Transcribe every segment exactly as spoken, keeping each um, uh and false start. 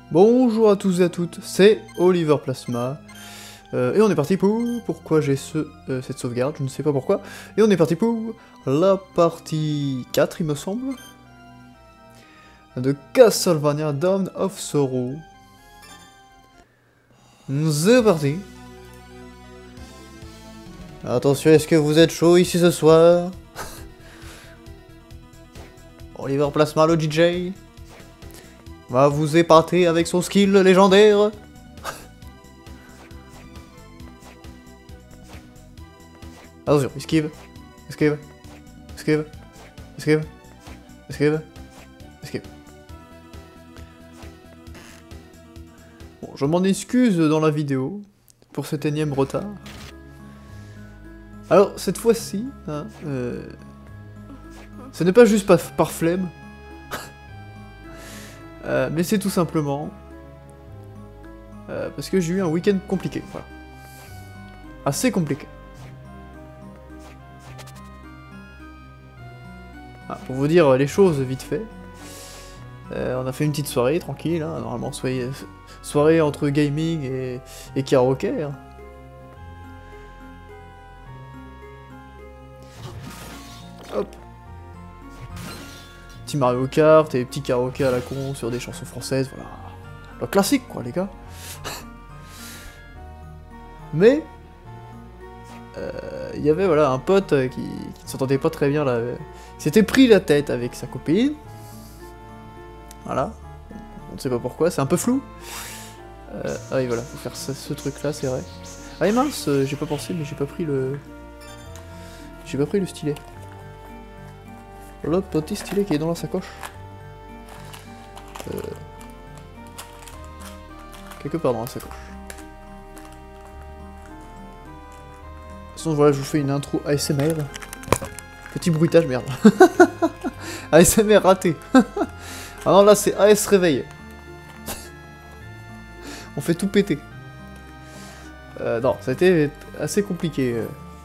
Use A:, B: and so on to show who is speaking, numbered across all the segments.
A: Bonjour à tous et à toutes, c'est Oliver Plasma. Euh, et on est parti pour... Pourquoi j'ai ce, euh, cette sauvegarde, je ne sais pas pourquoi. Et on est parti pour la partie quatre, il me semble. De Castlevania Dawn of Sorrow. C'est parti. Attention, est-ce que vous êtes chaud ici ce soir? Oliver Plasma, le D J, va vous épater avec son skill légendaire. Attention, esquive, esquive, esquive, esquive, esquive, esquive. Bon, je m'en excuse dans la vidéo pour cet énième retard. Alors, cette fois-ci, hein, euh, ce n'est pas juste par, par flemme, euh, mais c'est tout simplement euh, parce que j'ai eu un week-end compliqué, voilà. Assez compliqué. Ah, pour vous dire les choses vite fait, euh, on a fait une petite soirée tranquille, hein, normalement soirée, soirée entre gaming et, et karaoké. Hein. Hop. Petit Mario Kart et petit karaoké à la con sur des chansons françaises, voilà. Le classique quoi les gars. Mais il euh, y avait voilà un pote qui, qui ne s'entendait pas très bien là. Il s'était pris la tête avec sa copine. Voilà. On ne sait pas pourquoi, c'est un peu flou. Euh, ah oui voilà, faut faire ça, ce truc là, c'est vrai. Ah et mince, euh, j'ai pas pensé mais j'ai pas pris le... J'ai pas pris le stylet. Le petit stylet qui est dans la sacoche. Euh... Quelque part dans la sacoche. De toute façon, voilà, je vous fais une intro A S M R. Petit bruitage, merde. A S M R raté. Ah non, là, c'est A S réveil. On fait tout péter. Euh, non, ça a été assez compliqué.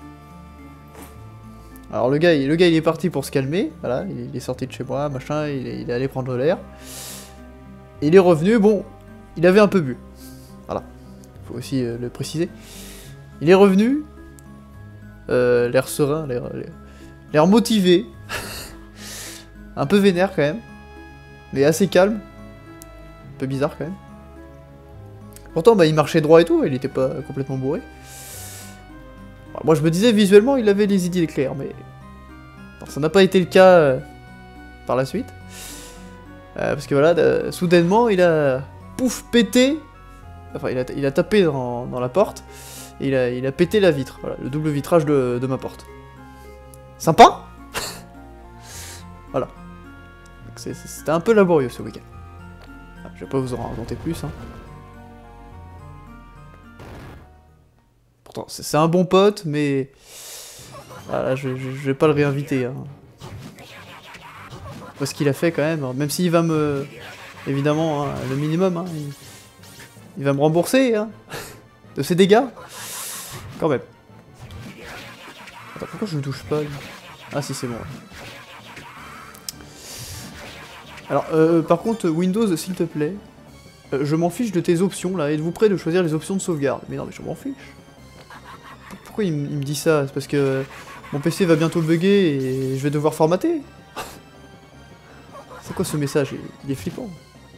A: Alors le gars, il, le gars, il est parti pour se calmer. Voilà, il, il est sorti de chez moi, machin, il est, il est allé prendre l'air. Il est revenu, bon, il avait un peu bu. Voilà, faut aussi euh, le préciser. Il est revenu, euh, l'air serein, l'air... l'air motivé, un peu vénère quand même, mais assez calme, un peu bizarre quand même. Pourtant, bah, il marchait droit et tout, il était pas complètement bourré. Alors, moi, je me disais visuellement, il avait les idées claires, mais alors, ça n'a pas été le cas euh, par la suite, euh, parce que voilà, de... soudainement, il a pouf pété, enfin, il a, il a tapé dans, dans la porte, et il a, il a pété la vitre, voilà, le double vitrage de, de ma porte. Sympa. Voilà. C'était un peu laborieux ce week-end. Ah, je vais pas vous en raconter plus. Hein. Pourtant, c'est un bon pote, mais... Voilà, je, je, je vais pas le réinviter. Hein. Parce qu'il a fait quand même, même s'il va me... Évidemment, hein, le minimum, hein, il... il va me rembourser hein, de ses dégâts. Quand même. Attends, pourquoi je ne touche pas lui? Ah si, c'est bon. Alors, euh, par contre, Windows, s'il te plaît, euh, je m'en fiche de tes options, là. Êtes-vous prêt de choisir les options de sauvegarde? Mais non, mais je m'en fiche. Pourquoi il, il me dit ça? C'est parce que mon P C va bientôt bugger et je vais devoir formater. C'est quoi ce message? il, il est flippant.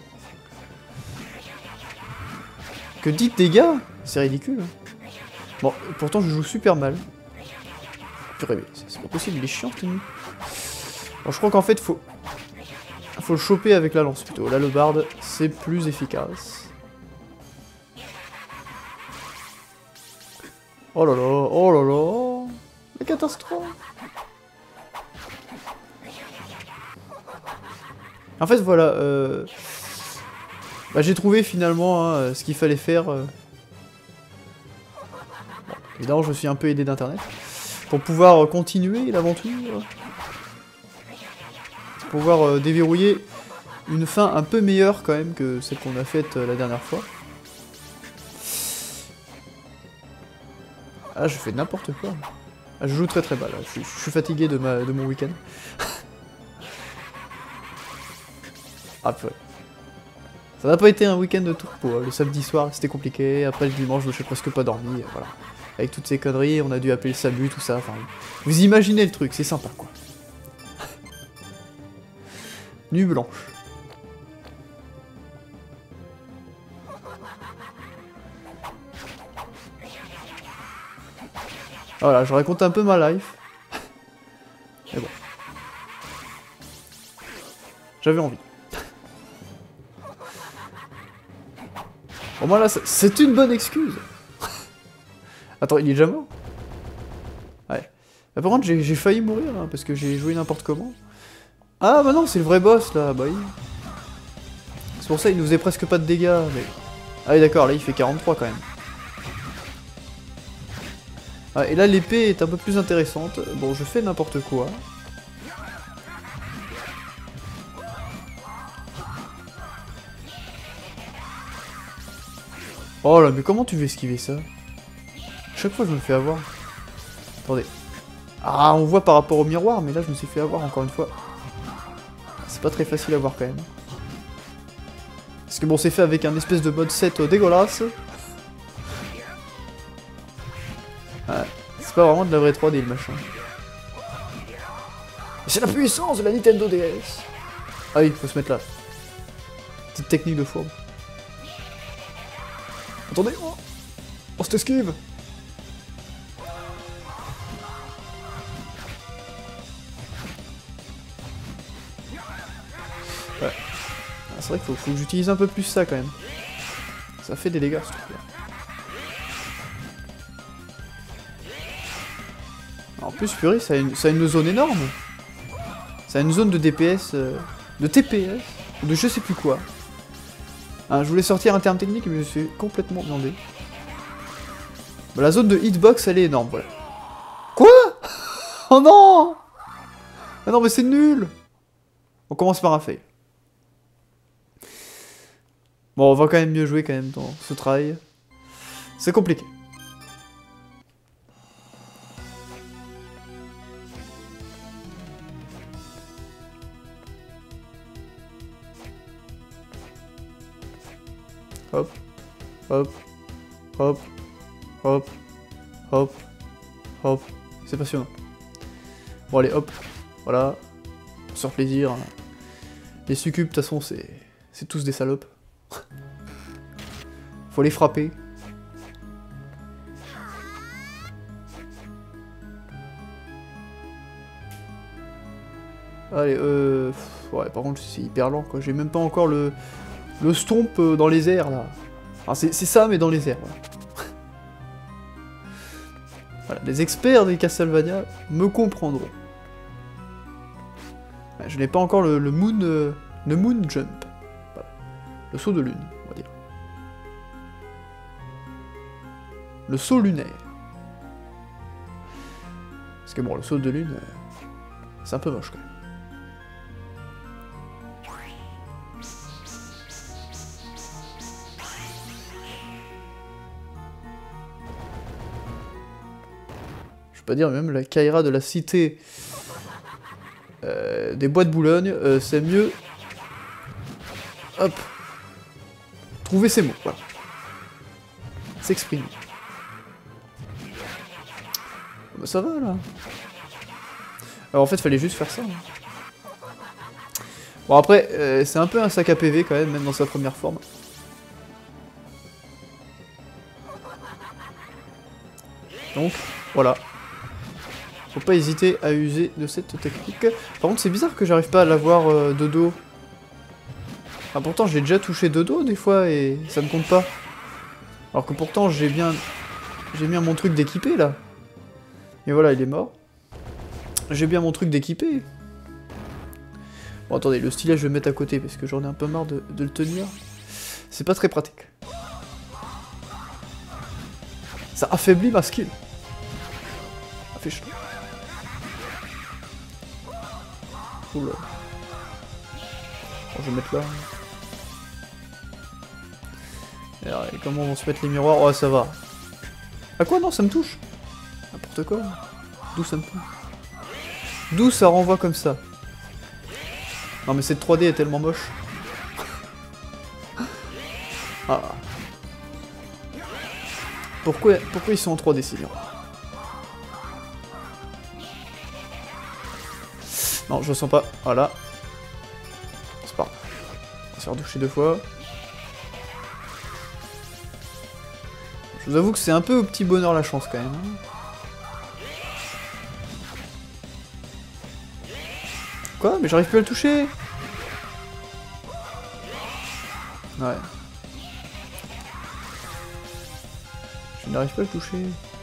A: Que dites des gars? C'est ridicule. Hein. Bon, pourtant, je joue super mal. Purée, c'est pas possible, il est chiant, ce nuit. Bon, je crois qu'en fait, faut... faut le choper avec la lance, plutôt. Là, le barde, c'est plus efficace. Oh là là, oh là là. La catastrophe. En fait, voilà, euh... bah, j'ai trouvé, finalement, hein, ce qu'il fallait faire. Euh... Bon, évidemment, je me suis un peu aidé d'internet. Pour pouvoir euh, continuer l'aventure. Pour pouvoir euh, déverrouiller une fin un peu meilleure quand même que celle qu'on a faite euh, la dernière fois. Ah, je fais n'importe quoi. Ah, je joue très très mal, je suis, je suis fatigué de, ma, de mon week-end. Ah, purée. Ça n'a pas été un week-end de tourpeau, hein. Le samedi soir c'était compliqué, après le dimanche je n'ai presque pas dormi, voilà. Avec toutes ces conneries, on a dû appeler le SAMU, tout ça, enfin... Vous imaginez le truc, c'est sympa quoi. Nuit blanche. Voilà, je raconte un peu ma life. Mais bon. J'avais envie. Bon, moi là, c'est une bonne excuse. Attends, il est déjà mort? Ouais. Bah, par contre, j'ai failli mourir, hein, parce que j'ai joué n'importe comment. Ah, bah non, c'est le vrai boss, là, bah oui. C'est pour ça, il nous faisait presque pas de dégâts, mais... Ah oui, d'accord, là, il fait quarante-trois, quand même. Ah, et là, l'épée est un peu plus intéressante. Bon, je fais n'importe quoi. Oh là, mais comment tu veux esquiver ça? Chaque fois, je me fais avoir. Attendez. Ah, on voit par rapport au miroir, mais là, je me suis fait avoir encore une fois. C'est pas très facile à voir quand même. Parce que bon, c'est fait avec un espèce de mode sept dégueulasse. Ouais, c'est pas vraiment de la vraie trois D le machin. C'est la puissance de la Nintendo D S. Ah oui, faut se mettre là. Petite technique de fourbe. Attendez, oh, on se t'esquive. Ouais. C'est vrai qu'il faut, faut que j'utilise un peu plus ça quand même. Ça fait des dégâts ce truc là. En plus, Fury, ça a, une, ça a une zone énorme. Ça a une zone de D P S, euh, de T P S, ou de je sais plus quoi. Hein, je voulais sortir un terme technique, mais je me suis complètement demandé. Bah, la zone de hitbox, elle est énorme, voilà. Quoi? Oh non! Ah non, mais c'est nul! On commence par un fail. Bon, on va quand même mieux jouer quand même dans ce travail. C'est compliqué. Hop, hop, hop, hop, hop, hop. C'est passionnant. Bon allez, hop, voilà. On se fait plaisir. Les succubes, de toute façon, c'est c'est tous des salopes. Faut les frapper. Allez, euh... ouais, par contre, c'est hyper lent, quoi. J'ai même pas encore le... Le stomp dans les airs, là. Enfin, c'est ça, mais dans les airs, voilà. Voilà, les experts des Castlevania me comprendront. Ouais, je n'ai pas encore le, le moon... Euh, le moon jump. Voilà. Le saut de lune, on va dire. Le saut lunaire. Parce que bon, le saut de lune, euh, c'est un peu moche, quand même. Pas dire, même la Kaira de la cité euh, des bois de Boulogne, euh, c'est mieux. Hop. Trouver ses mots, voilà. S'exprimer. Bah, ça va là. Alors en fait, fallait juste faire ça. Hein. Bon après, euh, c'est un peu un sac à P V quand même, même dans sa première forme. Donc, voilà. Faut pas hésiter à user de cette technique. Par contre, c'est bizarre que j'arrive pas à l'avoir euh, de dos. Ah, pourtant, j'ai déjà touché de dos des fois et ça ne compte pas. Alors que pourtant, j'ai bien... J'ai bien mon truc d'équipé, là. Et voilà, il est mort. J'ai bien mon truc d'équipé. Bon, attendez, le stylet, je vais le mettre à côté parce que j'en ai un peu marre de, de le tenir. C'est pas très pratique. Ça affaiblit ma skill. Ça fait chaud. Oula. Bon, je vais mettre là. Et alors, et comment vont se mettre les miroirs? Oh, ça va. Ah quoi? Non, ça me touche. N'importe quoi. D'où ça me touche? D'où ça renvoie comme ça? Non mais cette trois D est tellement moche. Ah. Pourquoi, pourquoi ils sont en trois D, ces miroirs? Non, je le sens pas. Voilà. C'est pas grave. On va se faire doucher deux fois. Je vous avoue que c'est un peu au petit bonheur la chance quand même. Quoi? Mais j'arrive plus à le toucher. Ouais. Je n'arrive pas à le toucher.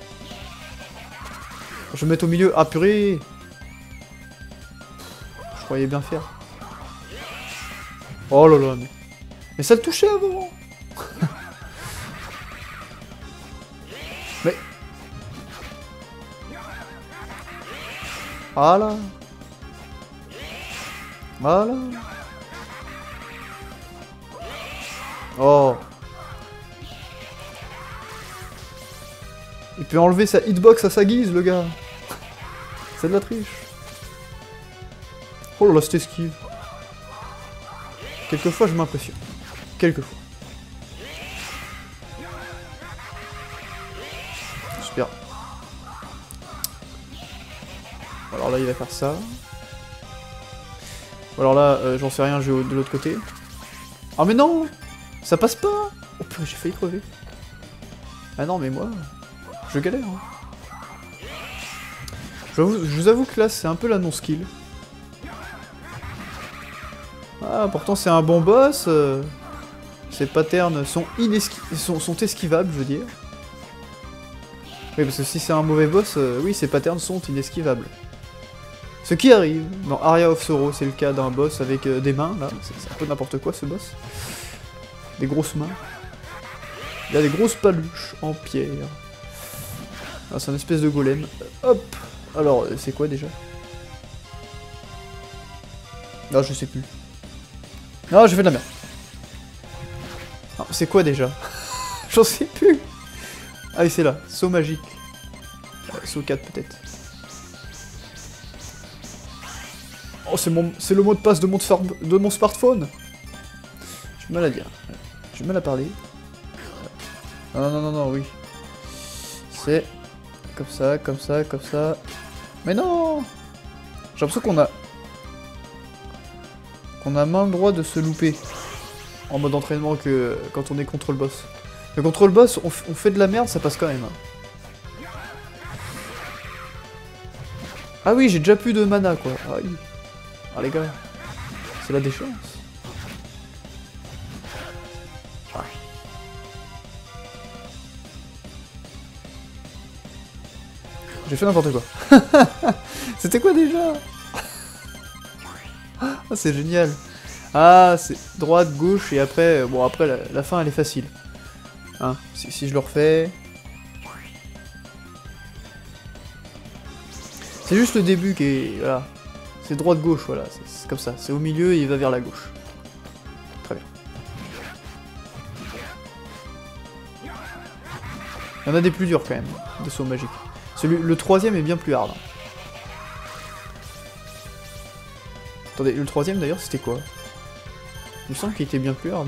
A: Je vais me mettre au milieu. Ah purée! Je croyais bien faire. Oh là là, mais... Mais ça le touchait avant! Mais... Voilà! Voilà! Oh! Il peut enlever sa hitbox à sa guise, le gars! C'est de la triche! Oh là là, cette esquive! Quelquefois, je m'impressionne. Quelquefois. Super. Alors là, il va faire ça. Alors là, euh, j'en sais rien, je vais de l'autre côté. Ah mais non! Ça passe pas! Oh purée, j'ai failli crever. Ah non, mais moi, je galère. Hein. Je, vous, je vous avoue que là, c'est un peu la non-skill. Ah, pourtant c'est un bon boss. Euh, ces patterns sont, sont, sont esquivables, je veux dire. Oui, parce que si c'est un mauvais boss, euh, oui, ces patterns sont inesquivables. Ce qui arrive, dans Aria of Sorrow, c'est le cas d'un boss avec euh, des mains, là. C'est un peu n'importe quoi, ce boss. Des grosses mains. Il a des grosses paluches en pierre. Ah, c'est un espèce de golem. Hop! Alors, c'est quoi déjà? Ah, je sais plus. Ah, j'ai fait de la merde. Ah, c'est quoi déjà? J'en sais plus. Ah oui, c'est là. Saut magique. Ouais, saut quatre peut-être. Oh, c'est mon, c'est le mot de passe de mon, de mon smartphone. J'ai du mal à dire. J'ai du mal à parler. Non, non, non, non, oui. C'est comme ça, comme ça, comme ça. Mais non! J'ai l'impression qu'on a... qu'on a moins le droit de se louper. En mode entraînement que quand on est contre le boss. Mais contre le boss, on, on fait de la merde, ça passe quand même. Ah oui, j'ai déjà plus de mana, quoi. Ah oui. Ah les gars, c'est la déchéance. Ah. J'ai fait n'importe quoi. C'était quoi déjà? Ah, c'est génial. Ah, c'est droite, gauche, et après... Bon, après, la, la fin, elle est facile. Hein, si, si je le refais... C'est juste le début qui est... Voilà. C'est droite-gauche, voilà. C'est comme ça. C'est au milieu et il va vers la gauche. Très bien. Il y en a des plus durs, quand même, des sauts magiques. Celui, le troisième est bien plus hard. Attendez, le troisième, d'ailleurs, c'était quoi? Il me semble qu'il était bien plus hard.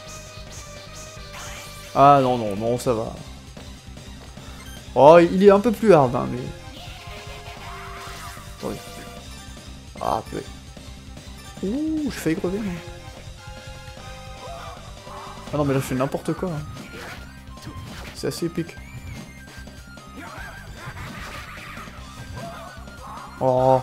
A: Ah non, non, non, ça va. Oh, il est un peu plus hard, hein, mais... Attendez. Ah, purée. Ouh, j'ai failli crever, moi. Ah non, mais là, je fais n'importe quoi. Hein. C'est assez épique. Oh.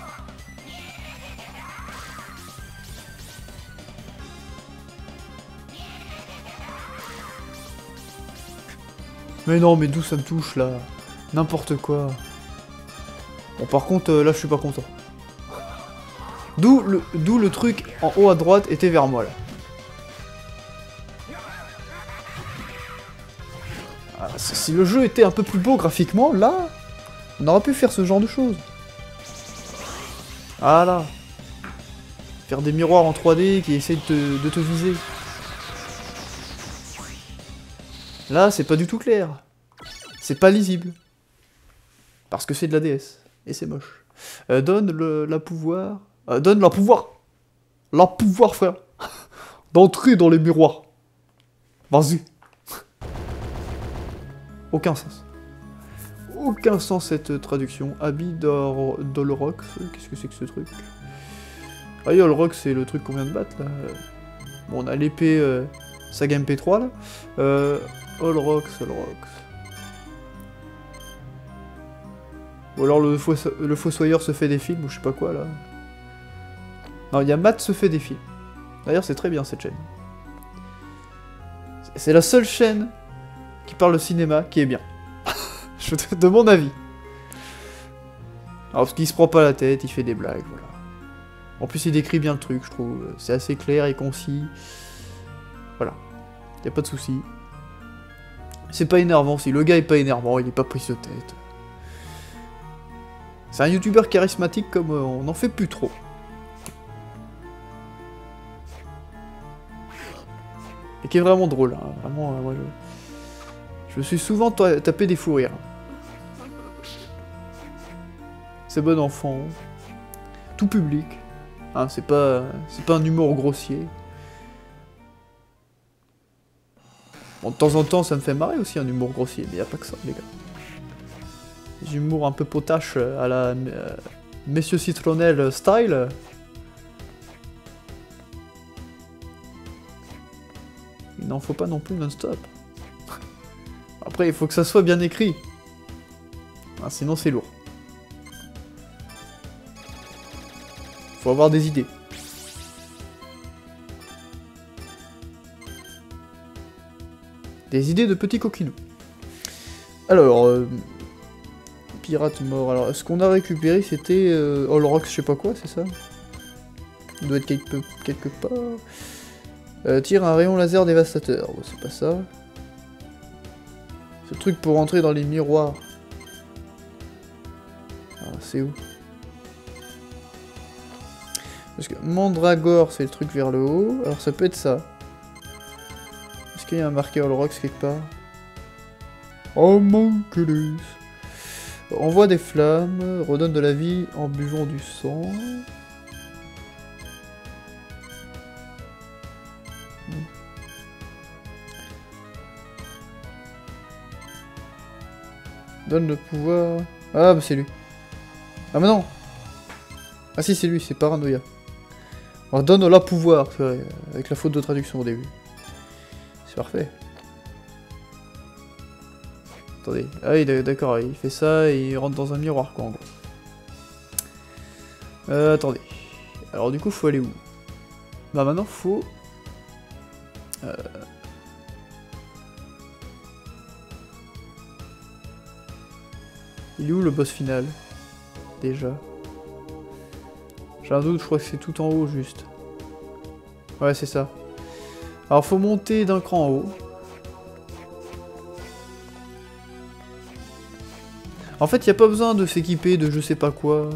A: Mais non, mais d'où ça me touche, là? N'importe quoi. Bon, par contre, euh, là, je suis pas content. D'où le, d'où le truc en haut à droite était vers moi, là. Ah, si le jeu était un peu plus beau graphiquement, là, on aurait pu faire ce genre de choses. Voilà. Faire des miroirs en trois D qui essayent de te, de te viser. Là, c'est pas du tout clair. C'est pas lisible. Parce que c'est de la D S. Et c'est moche. Euh, donne le, la pouvoir... Euh, donne la pouvoir... La pouvoir, frère. D'entrer dans les miroirs. Vas-y. Aucun sens. Aucun sens cette traduction. Habit d'Olrox. Qu'est-ce que c'est que ce truc? Ah oui, Olrox, c'est le truc qu'on vient de battre, là. Bon, on a l'épée euh, Saga M P trois, là. Euh, Olrox, Olrox. Ou alors le, fos le Fossoyeur se fait des films, ou je sais pas quoi, là. Non, il y a Matt se fait des films. D'ailleurs, c'est très bien, cette chaîne. C'est la seule chaîne qui parle de cinéma qui est bien. Je te... De mon avis. Alors, parce qu'il se prend pas la tête, il fait des blagues, voilà. En plus, il décrit bien le truc, je trouve. C'est assez clair et concis. Voilà. Y a pas de souci. C'est pas énervant. Si le gars est pas énervant, il est pas pris de tête. C'est un youtubeur charismatique comme euh, on n'en fait plus trop. Et qui est vraiment drôle. Hein. Vraiment, euh, moi, je... je me suis souvent tapé des fous rires. C'est bon enfant. Tout public. Hein, c'est pas, c'est pas un humour grossier. Bon, de temps en temps, ça me fait marrer aussi un humour grossier, mais y a pas que ça, les gars. Des humours un peu potaches à la euh, Messieurs Citronnelle style. Il n'en faut pas non plus non-stop. Après, il faut que ça soit bien écrit. Ah, sinon, c'est lourd. Faut avoir des idées. Des idées de petits coquinous. Alors, euh, pirate mort. Alors, ce qu'on a récupéré, c'était euh, Olrox, je sais pas quoi, c'est ça? Il doit être quelque, quelque part. Euh, tire un rayon laser dévastateur. Bon, c'est pas ça. Ce truc pour entrer dans les miroirs. Alors, c'est où? Parce que Mandragore, c'est le truc vers le haut. Alors, ça peut être ça. Est-ce qu'il y a un marqueur Olrox quelque part? Oh mon culus. Envoie des flammes, redonne de la vie en buvant du sang. Donne le pouvoir... Ah bah c'est lui. Ah mais non. Ah si c'est lui, c'est Paranoia. Alors donne la pouvoir, avec la faute de traduction au début. C'est parfait. Attendez, ah oui d'accord, il fait ça et il rentre dans un miroir quoi en gros. Euh, attendez. Alors du coup faut aller où? Bah maintenant faut... Euh... Il est où le boss final? Déjà. J'ai un doute, je crois que c'est tout en haut juste. Ouais c'est ça. Alors faut monter d'un cran en haut. En fait, il n'y a pas besoin de s'équiper de je sais pas quoi.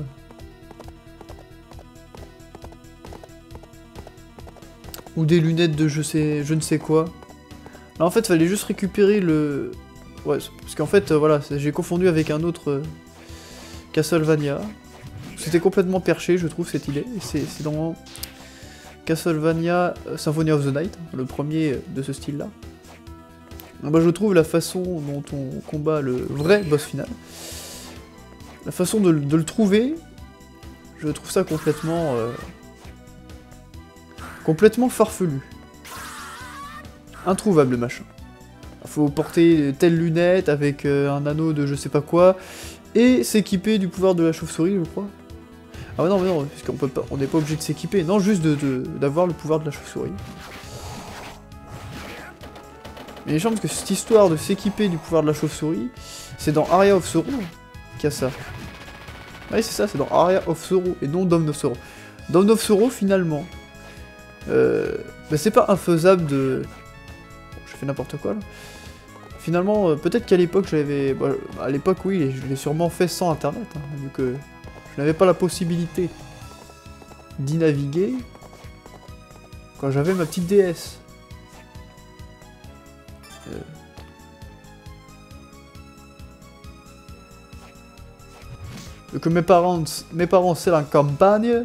A: Ou des lunettes de je sais je ne sais quoi. Là, en fait, il fallait juste récupérer le... Ouais, parce qu'en fait, euh, voilà, j'ai confondu avec un autre euh, Castlevania. C'était complètement perché, je trouve, cette idée. C'est dans Castlevania Symphony of the Night, le premier de ce style-là. Bah, je trouve la façon dont on combat le vrai boss final, la façon de, de le trouver, je trouve ça complètement... Euh, complètement farfelu. Introuvable, machin. Faut porter telle lunette avec euh, un anneau de je sais pas quoi, et s'équiper du pouvoir de la chauve-souris, je crois. Ah non, mais non, parce qu'on peut pas, on n'est pas obligé de s'équiper, non, juste d'avoir de, de, le pouvoir de la chauve-souris. Mais les gens, parce que cette histoire de s'équiper du pouvoir de la chauve-souris, c'est dans Aria of Sorrow qu'il y a ça. Oui, c'est ça, c'est dans Aria of Sorrow, et non Dawn of Sorrow. Dawn of Sorrow, finalement, euh, bah, c'est pas infaisable de... Bon, je fais n'importe quoi, là. Finalement, euh, peut-être qu'à l'époque, j'avais... Bah, à l'époque, oui, je l'ai sûrement fait sans Internet, hein, vu que je n'avais pas la possibilité d'y naviguer quand j'avais ma petite D S. Euh... Que mes parents, mes parents c'est la campagne,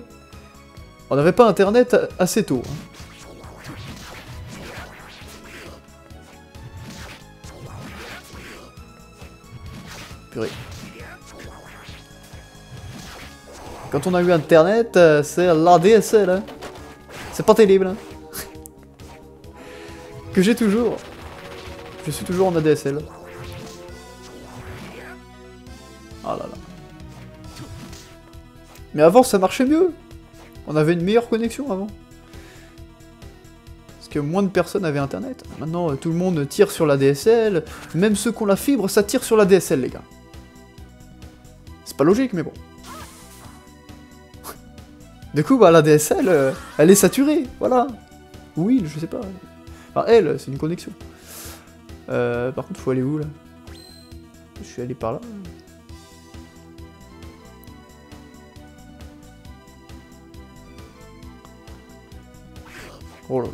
A: on n'avait pas Internet assez tôt. Hein. purée. Quand on a eu internet, euh, c'est l'A D S L, hein. C'est pas terrible, hein. Que j'ai toujours. Je suis toujours en A D S L. Ah là là. Mais avant ça marchait mieux. On avait une meilleure connexion avant. Parce que moins de personnes avaient internet. Maintenant euh, tout le monde tire sur la D S L. Même ceux qui ont la fibre, ça tire sur la D S L les gars. C'est pas logique mais bon. Du coup bah la D S L, euh, elle est saturée, voilà. Oui, je sais pas. Enfin elle, c'est une connexion. Euh, par contre faut aller où là? Je suis allé par là. Oh là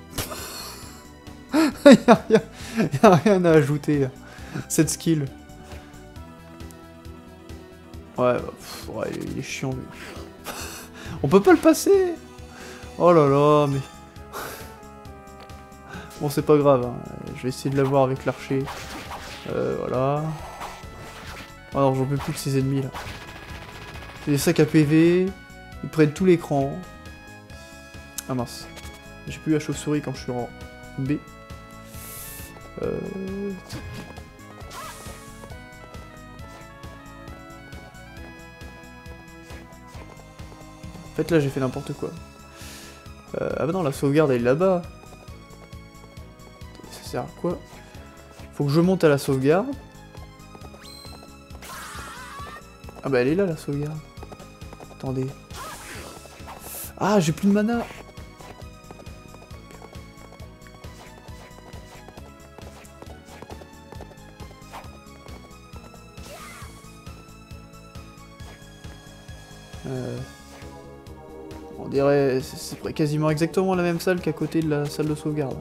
A: là. y'a, y'a, y'a rien à ajouter à cette skill. Ouais, bah, pff, ouais il est chiant lui. On peut pas le passer. Oh là là, mais... Bon c'est pas grave, hein. Je vais essayer de l'avoir avec l'archer. Euh, voilà. Alors j'en peux plus de ces ennemis là. C'est des sacs à P V, ils prennent tout l'écran. Ah mince. J'ai plus la chauve-souris quand je suis en B. Euh... En fait là j'ai fait n'importe quoi. Euh... Ah bah non, la sauvegarde elle est là-bas. Ça sert à quoi? Faut que je monte à la sauvegarde. Ah bah elle est là la sauvegarde. Attendez. Ah j'ai plus de mana. Euh... On dirait... c'est quasiment exactement la même salle qu'à côté de la salle de sauvegarde.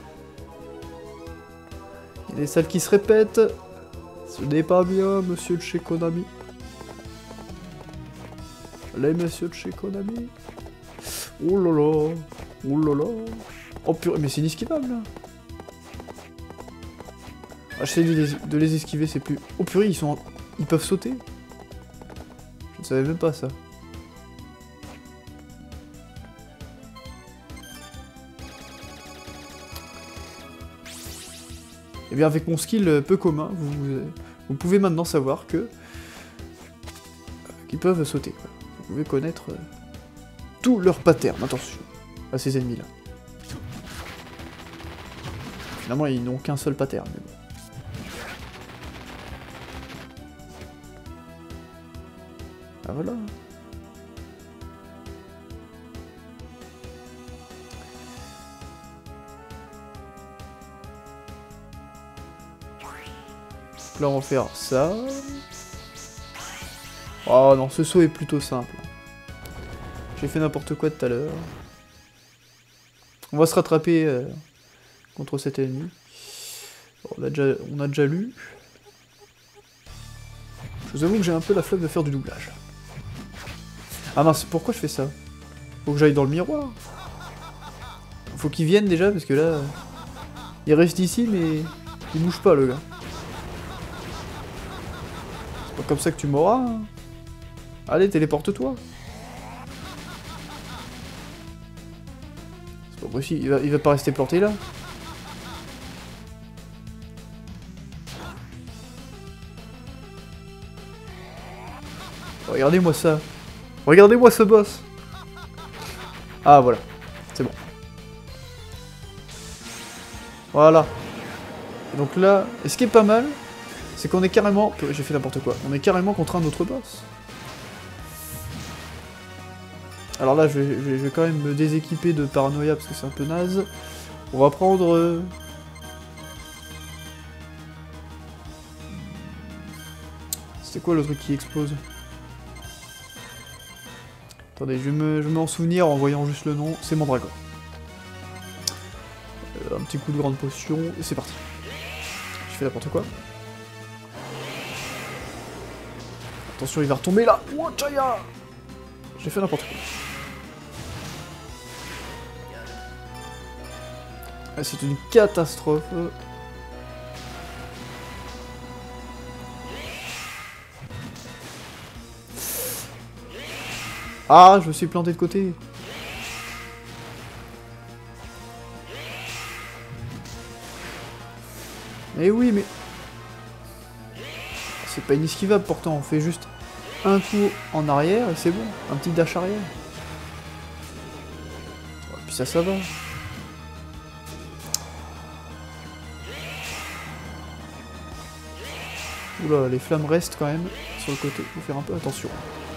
A: Il y a des salles qui se répètent. Ce n'est pas bien, monsieur de chez Konami. Les messieurs de chez Konami. Oh là là. Oh là là. Oh purée, mais c'est inesquivable là. Ah, j'essaie de les, de les esquiver, c'est plus... Oh purée, ils sont... Ils peuvent sauter. Je ne savais même pas ça. Et bien avec mon skill peu commun, vous, vous, vous pouvez maintenant savoir que... Euh, qu'ils peuvent sauter. Quoi. Vous pouvez connaître euh, tous leurs patterns, attention, à ces ennemis-là. Finalement, ils n'ont qu'un seul pattern, mais bon. Ah voilà. Là, on va faire ça. Oh non, ce saut est plutôt simple. J'ai fait n'importe quoi tout à l'heure. On va se rattraper euh, contre cet ennemi. Bon, on, a déjà, on a déjà lu. Je vous avoue que j'ai un peu la flemme de faire du doublage. Ah mince, pourquoi je fais ça? Faut que j'aille dans le miroir. Faut qu'il vienne déjà, parce que là... Il reste ici, mais... Il bouge pas, le gars. C'est pas comme ça que tu m'auras. Hein. Allez, téléporte-toi. C'est pas possible, il va, il va pas rester planté là. Regardez-moi ça. Regardez-moi ce boss. Ah voilà, c'est bon. Voilà. Et donc là, et ce qui est pas mal, c'est qu'on est carrément... J'ai fait n'importe quoi. On est carrément contre un autre boss. Alors là, je vais, je vais, je vais quand même me déséquiper de paranoïa parce que c'est un peu naze. On va prendre... Euh... C'était quoi le truc qui explose? Attendez, je vais me, je vais m'en souvenir en voyant juste le nom. C'est Mandragore. Euh, un petit coup de grande potion, et c'est parti. Je fais n'importe quoi. Attention, il va retomber là. Oh, Chaya! J'ai fait n'importe quoi. Ah, c'est une catastrophe. Ah, je me suis planté de côté. Mais oui, mais... C'est pas inesquivable pourtant, on fait juste un coup en arrière et c'est bon. Un petit dash arrière. Et puis ça, ça va. Oula, les flammes restent quand même sur le côté, faut faire un peu attention.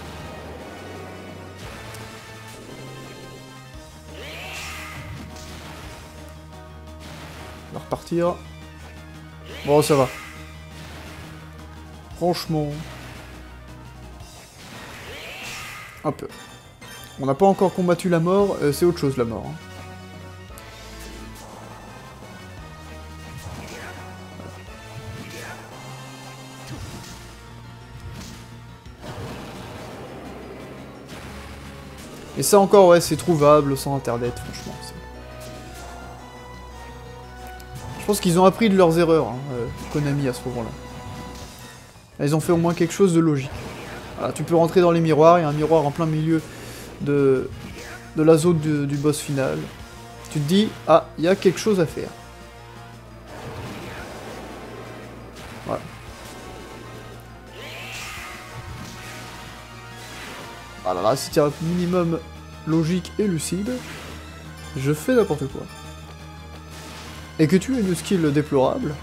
A: On va repartir. Bon, ça va. Franchement... Un peu. On n'a pas encore combattu la mort, euh, c'est autre chose la mort. Hein. Et ça encore, ouais, c'est trouvable sans internet, franchement. Je pense qu'ils ont appris de leurs erreurs, hein, euh, Konami, à ce moment-là. Ils ont fait au moins quelque chose de logique. Voilà, tu peux rentrer dans les miroirs, il y a un miroir en plein milieu de, de la zone du, du boss final. Tu te dis, ah, il y a quelque chose à faire. Voilà. Voilà, là, si tu as un minimum logique et lucide, je fais n'importe quoi. Et que tu aies une skill déplorable,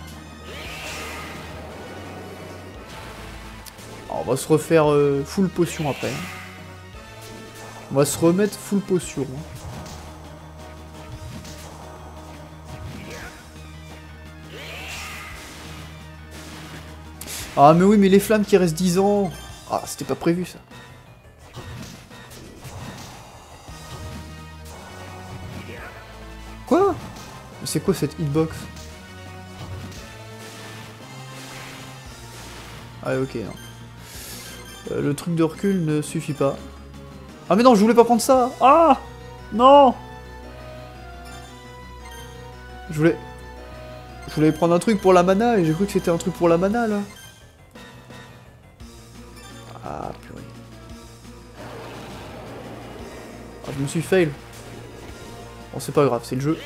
A: on va se refaire euh, full potion après. On va se remettre full potion. Ah mais oui, mais les flammes qui restent dix ans. Ah, c'était pas prévu ça. Quoi? C'est quoi cette hitbox? Ah ok, non. Euh, le truc de recul ne suffit pas. Ah mais non, je voulais pas prendre ça. Ah non. Je voulais... Je voulais prendre un truc pour la mana et j'ai cru que c'était un truc pour la mana là. Ah purée. Ah, je me suis fail. Bon c'est pas grave, c'est le jeu.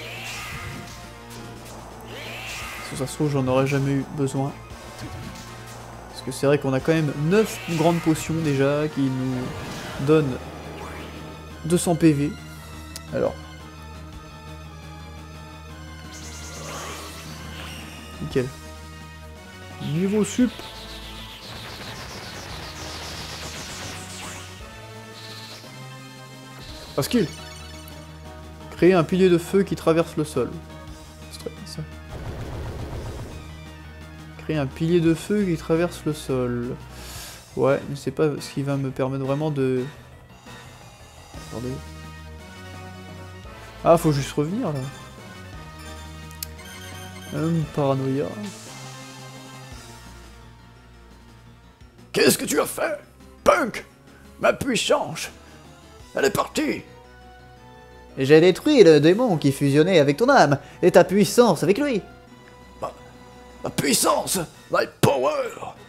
A: Si ça se trouve j'en aurais jamais eu besoin. Parce que c'est vrai qu'on a quand même neuf grandes potions déjà qui nous donnent deux cents P V. Alors. Nickel. Niveau sup. Parce qu'il créer un pilier de feu qui traverse le sol. C'est très bien ça. Créer un pilier de feu qui traverse le sol. Ouais, mais c'est pas ce qui va me permettre vraiment de... Attendez. Ah, faut juste revenir là. Hum, paranoïa.
B: Qu'est-ce que tu as fait, Punk? Ma puissance, elle est partie.
C: J'ai détruit le démon qui fusionnait avec ton âme, et ta puissance avec lui.
B: Ma, ma puissance, my power.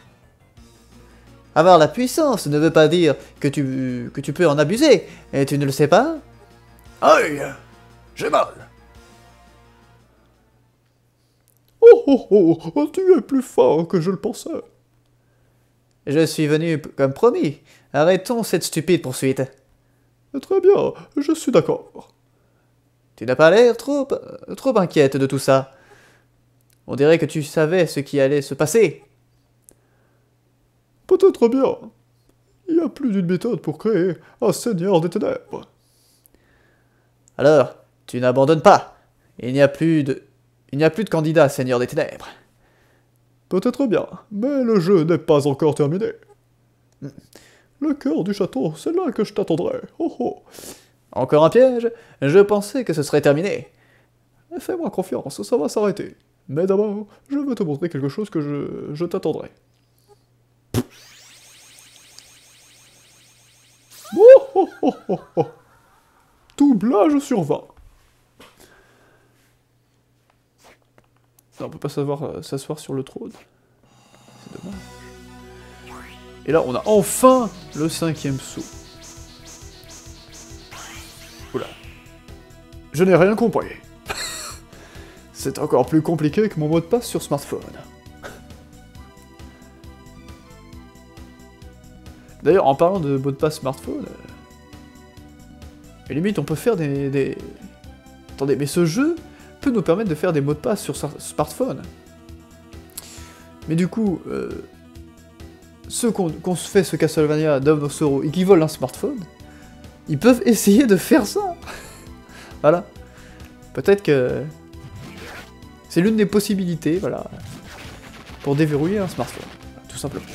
C: Avoir la puissance ne veut pas dire que tu, que tu peux en abuser, et tu ne le sais pas?
B: Aïe, j'ai mal.
A: Oh oh oh, oh, tu es plus fort que je le pensais.
C: Je suis venu comme promis. Arrêtons cette stupide poursuite.
A: Très bien, je suis d'accord.
C: Tu n'as pas l'air trop, trop inquiète de tout ça. On dirait que tu savais ce qui allait se passer.
A: Peut-être bien. Il y a plus d'une méthode pour créer un Seigneur des Ténèbres.
C: Alors, tu n'abandonnes pas. Il n'y a plus de... Il n'y a plus de candidat Seigneur des Ténèbres.
A: Peut-être bien, mais le jeu n'est pas encore terminé. Le cœur du château, c'est là que je t'attendrai. Oh oh.
C: Encore un piège? Je pensais que ce serait terminé.
A: Fais-moi confiance, ça va s'arrêter. Mais d'abord, je veux te montrer quelque chose que je, je t'attendrai. Oh oh oh oh oh. Doublage sur vingt. Non, on peut pas savoir euh, s'asseoir sur le trône. C'est dommage. Et là, on a enfin le cinquième saut.
B: Je n'ai rien compris. C'est encore plus compliqué que mon mot de passe sur smartphone.
A: D'ailleurs, en parlant de mot de passe smartphone... Et limite, on peut faire des, des... Attendez, mais ce jeu peut nous permettre de faire des mots de passe sur smartphone. Mais du coup, euh, ceux qu'on qu'on se fait ce Castlevania Dawn of Sorrow et qui volent un smartphone, ils peuvent essayer de faire ça. Voilà. Peut-être que c'est l'une des possibilités, voilà, pour déverrouiller un smartphone, tout simplement.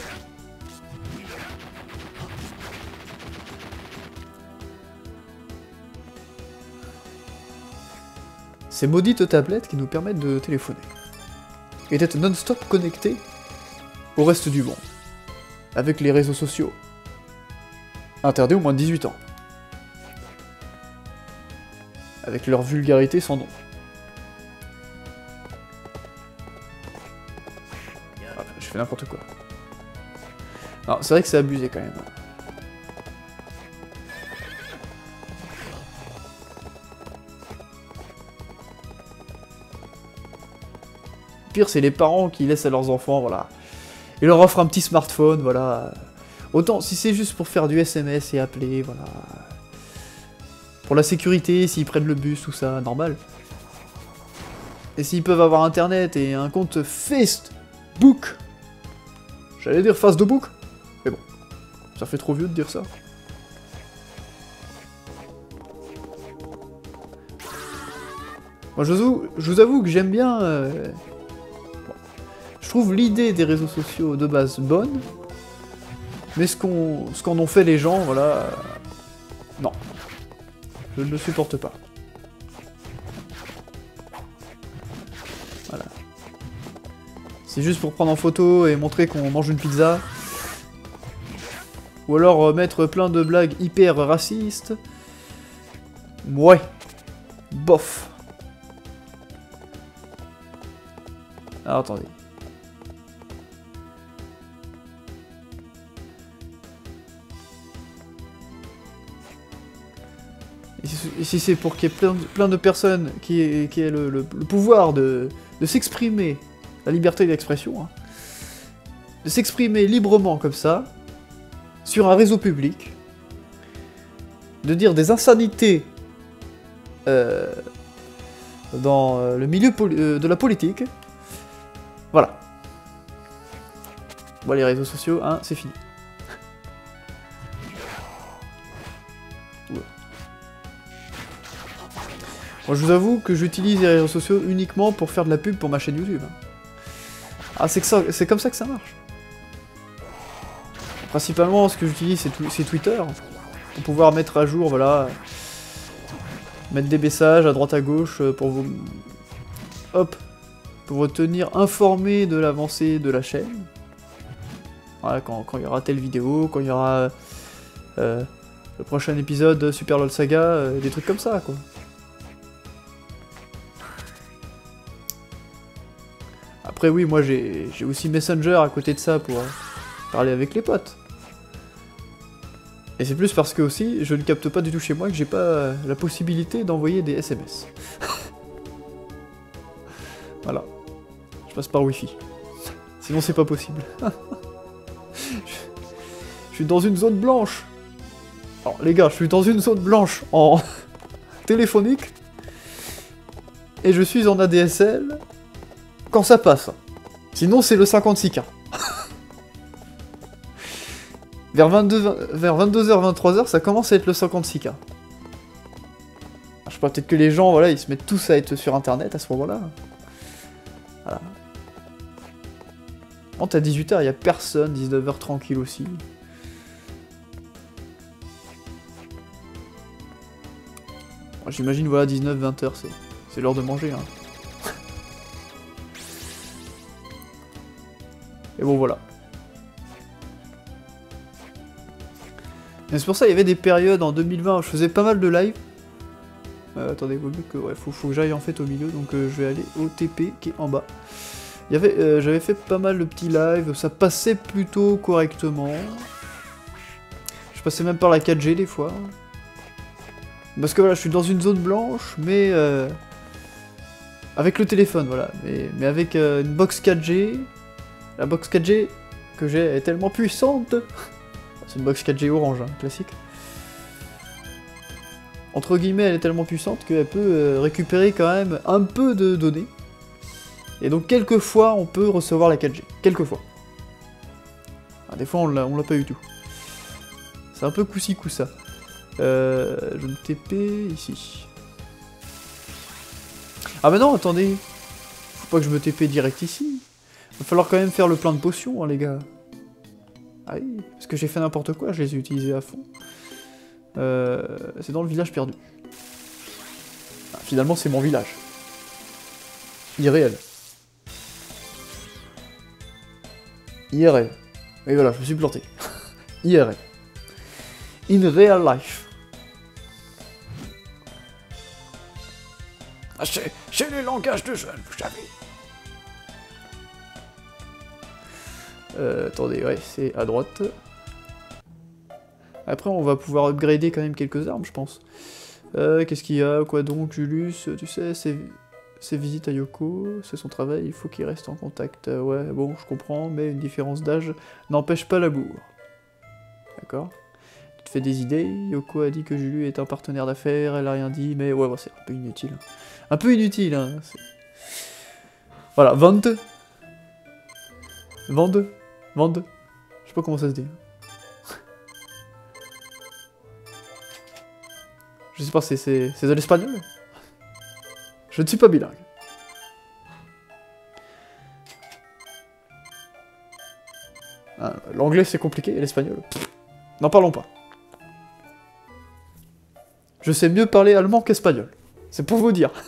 A: Ces maudites tablettes qui nous permettent de téléphoner. Et d'être non-stop connectés au reste du monde. Avec les réseaux sociaux. Interdits aux moins de dix-huit ans. Avec leur vulgarité sans nom. Ah, je fais n'importe quoi. Non, c'est vrai que c'est abusé quand même. Pire, c'est les parents qui laissent à leurs enfants, voilà. Ils leur offrent un petit smartphone, voilà. Autant, si c'est juste pour faire du S M S et appeler, voilà. Pour la sécurité, s'ils prennent le bus, tout ça, normal. Et s'ils peuvent avoir internet et un compte Facebook. J'allais dire face de book, mais bon. Ça fait trop vieux de dire ça. Moi, je vous, je vous avoue que j'aime bien... Euh... Je trouve l'idée des réseaux sociaux de base bonne, mais ce qu'on ce qu'en ont fait les gens, voilà... Euh, non. Je ne le supporte pas. Voilà. C'est juste pour prendre en photo et montrer qu'on mange une pizza. Ou alors euh, mettre plein de blagues hyper racistes. Ouais. Bof. Alors attendez. Et si c'est pour qu'il y ait plein de, plein de personnes qui aient, qui aient le, le, le pouvoir de, de s'exprimer, la liberté d'expression, hein, de s'exprimer librement comme ça, sur un réseau public, de dire des insanités euh, dans le milieu euh, de la politique, voilà. Bon, les réseaux sociaux, hein, c'est fini. Ouais. Moi, je vous avoue que j'utilise les réseaux sociaux uniquement pour faire de la pub pour ma chaîne YouTube. Ah, c'est que ça, c'est comme ça que ça marche. Principalement, ce que j'utilise, c'est Twitter, pour pouvoir mettre à jour, voilà, mettre des messages à droite à gauche pour vous, hop, pour vous tenir informé de l'avancée de la chaîne. Voilà, quand, quand il y aura telle vidéo, quand il y aura euh, le prochain épisode de Super LOL Saga, euh, des trucs comme ça, quoi. Après oui, moi j'ai aussi Messenger à côté de ça pour euh, parler avec les potes. Et c'est plus parce que aussi, je ne capte pas du tout chez moi que j'ai pas euh, la possibilité d'envoyer des S M S. Voilà. Je passe par Wi-Fi. Sinon c'est pas possible. Je suis dans une zone blanche. Alors les gars, je suis dans une zone blanche en téléphonique. Et je suis en A D S L quand ça passe. Sinon c'est le cinquante-six K. Vers vingt-deux heures, vingt-trois heures, ça commence à être le cinquante-six K. Alors, je sais pas, peut-être que les gens, voilà, ils se mettent tous à être sur internet à ce moment-là. Voilà. Bon, t'as dix-huit heures, il y a personne, dix-neuf heures tranquille aussi. Bon, j'imagine, voilà, dix-neuf vingt heures, c'est l'heure de manger, hein. Et bon, voilà. Mais c'est pour ça, il y avait des périodes en deux mille vingt où je faisais pas mal de live. Euh, attendez, vaut mieux que... Ouais, faut, faut que j'aille en fait au milieu, donc euh, je vais aller au T P qui est en bas. Il y avait, euh, j'avais fait pas mal de petits lives, ça passait plutôt correctement. Je passais même par la quatre G des fois. Parce que voilà, je suis dans une zone blanche, mais... Euh, avec le téléphone, voilà. Mais, mais avec euh, une box quatre G. La box quatre G que j'ai est tellement puissante. C'est une box quatre G orange, hein, classique. Entre guillemets, elle est tellement puissante qu'elle peut euh, récupérer quand même un peu de données. Et donc, quelquefois, on peut recevoir la quatre G. Quelquefois. Ah, des fois, on l'a pas eu du tout. C'est un peu coup-ci, coup-ça. Euh, je me T P ici. Ah bah non, attendez. Faut pas que je me T P direct ici. Va falloir quand même faire le plein de potions, hein, les gars. Ah oui, parce que j'ai fait n'importe quoi, je les ai utilisés à fond. Euh, c'est dans le village perdu. Ah, finalement, c'est mon village. Irréel. I R L. Et voilà, je me suis planté. I R L. In real life.
B: Ah, c'est les langages de jeunes, vous savez.
A: Euh, attendez, ouais, c'est à droite. Après, on va pouvoir upgrader quand même quelques armes, je pense. Euh, Qu'est-ce qu'il y a? Quoi donc, Julius? Tu sais, ses, ses visites à Yoko, c'est son travail, il faut qu'il reste en contact. Euh, ouais, bon, je comprends, mais une différence d'âge n'empêche pas l'amour. D'accord? Tu te fais des idées? Yoko a dit que Julius est un partenaire d'affaires, elle a rien dit, mais ouais, ouais c'est un peu inutile. Un peu inutile, hein. Voilà, vingt-deux. vingt-deux. vingt-deux. Je sais pas comment ça se dit. Je sais pas, c'est de l'espagnol? Je ne suis pas bilingue. Ah, l'anglais c'est compliqué, et l'espagnol... N'en parlons pas. Je sais mieux parler allemand qu'espagnol. C'est pour vous dire.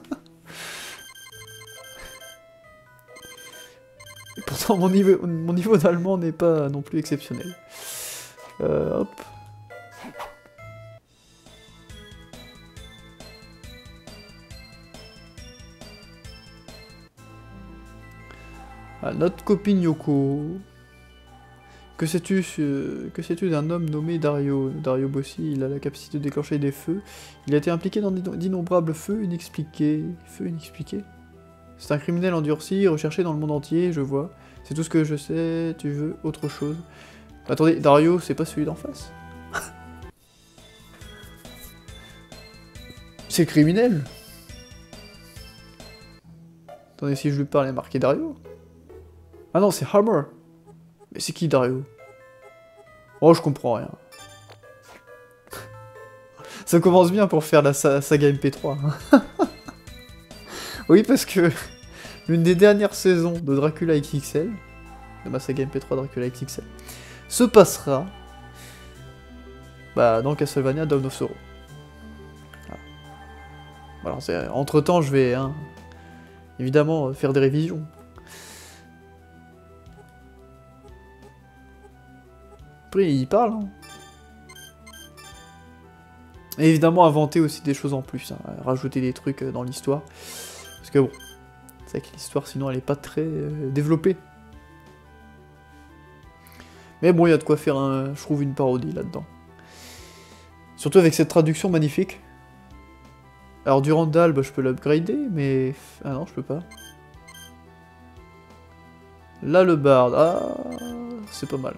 A: Et pourtant mon niveau, mon niveau d'allemand n'est pas non plus exceptionnel. Euh, hop. Ah, notre copine Yoko. Que sais-tu euh, que sais-tu d'un homme nommé Dario? Dario Bossi, il a la capacité de déclencher des feux. Il a été impliqué dans d'innombrables feux inexpliqués. Feux inexpliqués? C'est un criminel endurci, recherché dans le monde entier, je vois. C'est tout ce que je sais, tu veux autre chose? Attendez, Dario, c'est pas celui d'en face? C'est le criminel? Attendez, si je lui parle, il est marqué Dario? Ah non, c'est Hammer. Mais c'est qui Dario? Oh, je comprends rien. Ça commence bien pour faire la sa saga M P trois. Oui, parce que l'une des dernières saisons de Dracula X X L, de ma saga M P trois Dracula X X L, se passera bah, dans Castlevania Dawn of Sorrow. Voilà. Voilà, entre temps, je vais hein, évidemment faire des révisions. Après, il parle. Hein. Et évidemment, inventer aussi des choses en plus. Hein, rajouter des trucs dans l'histoire. Parce que bon, c'est vrai que l'histoire, sinon, elle est pas très euh, développée. Mais bon, il y a de quoi faire, un, je trouve, une parodie là-dedans. Surtout avec cette traduction magnifique. Alors, Durandal, bah, je peux l'upgrader, mais... Ah non, je peux pas. Là, le barde. Ah, c'est pas mal.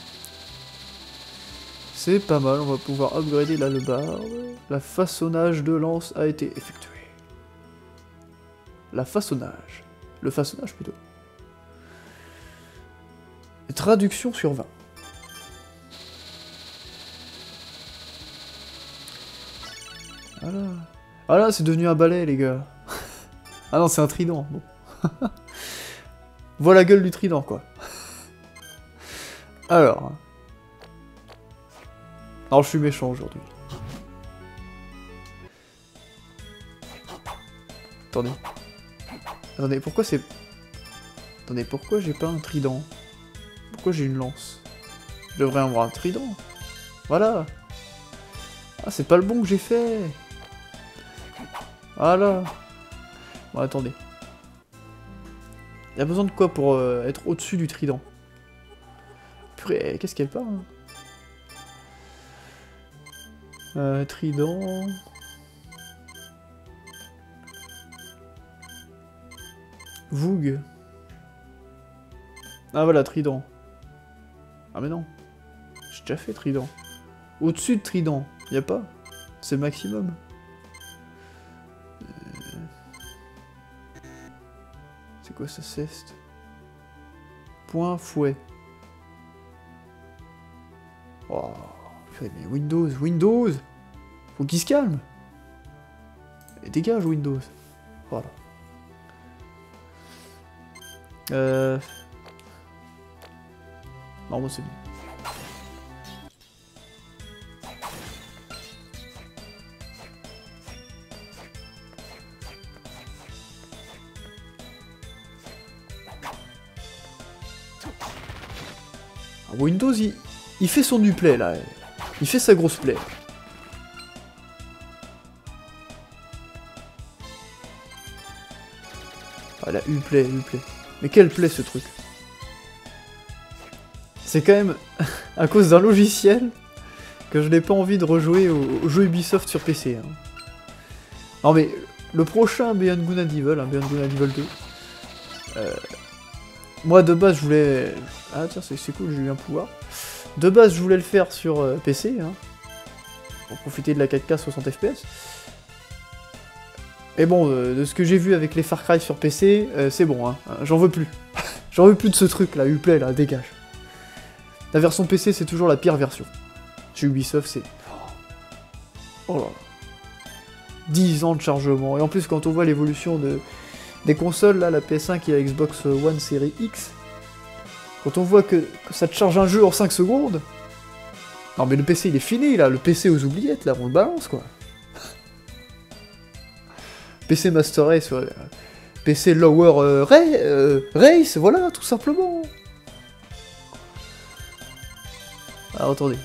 A: C'est pas mal, on va pouvoir upgrader la lebarde. La façonnage de lance a été effectué. La façonnage. Le façonnage plutôt. Et traduction sur vingt. Voilà. Ah là, c'est devenu un balai, les gars. Ah non, c'est un trident. Bon. Voilà la gueule du trident, quoi. Alors... Alors je suis méchant aujourd'hui. Attendez. Attendez, pourquoi c'est... Attendez, pourquoi j'ai pas un trident? Pourquoi j'ai une lance? Je devrais avoir un trident. Voilà. Ah, c'est pas le bon que j'ai fait. Voilà. Bon, attendez. Il y a besoin de quoi pour euh, être au-dessus du trident? Purée, qu'est-ce qu'elle parle hein? Euh, trident... Vogue. Ah voilà, trident. Ah mais non. J'ai déjà fait trident. Au-dessus de trident, y a pas. C'est le maximum. Euh... C'est quoi ça, ceste? Point fouet. Oh, mais Windows, Windows! Faut qu'il se calme! Et dégage Windows. Voilà. Euh... Non, moi c'est bon. Ah, Windows, il, il fait son Uplay là. Il fait sa grosse play. Ah la Uplay, Uplay. Mais quel play ce truc. C'est quand même à cause d'un logiciel que je n'ai pas envie de rejouer au, au jeu Ubisoft sur P C. Hein. Non mais le prochain Beyond Good and Evil, hein, Beyond Good and Evil deux, euh, moi de base je voulais... Ah tiens c'est cool, j'ai eu un pouvoir. De base je voulais le faire sur euh, P C, hein, pour profiter de la quatre K soixante F P S. Et bon, euh, de ce que j'ai vu avec les Far Cry sur P C, euh, c'est bon, hein, j'en veux plus. J'en veux plus de ce truc là, Uplay là, dégage. La version P C c'est toujours la pire version. Chez Ubisoft c'est... Oh là. dix ans de chargement. Et en plus quand on voit l'évolution de... des consoles, là, la P S cinq et la Xbox One Series X, quand on voit que, que ça te charge un jeu en cinq secondes... Non mais le P C il est fini là, le P C aux oubliettes là, on le balance quoi. P C Master Race, ouais. P C Lower euh, Ray, euh, Race, voilà, tout simplement. Alors attendez.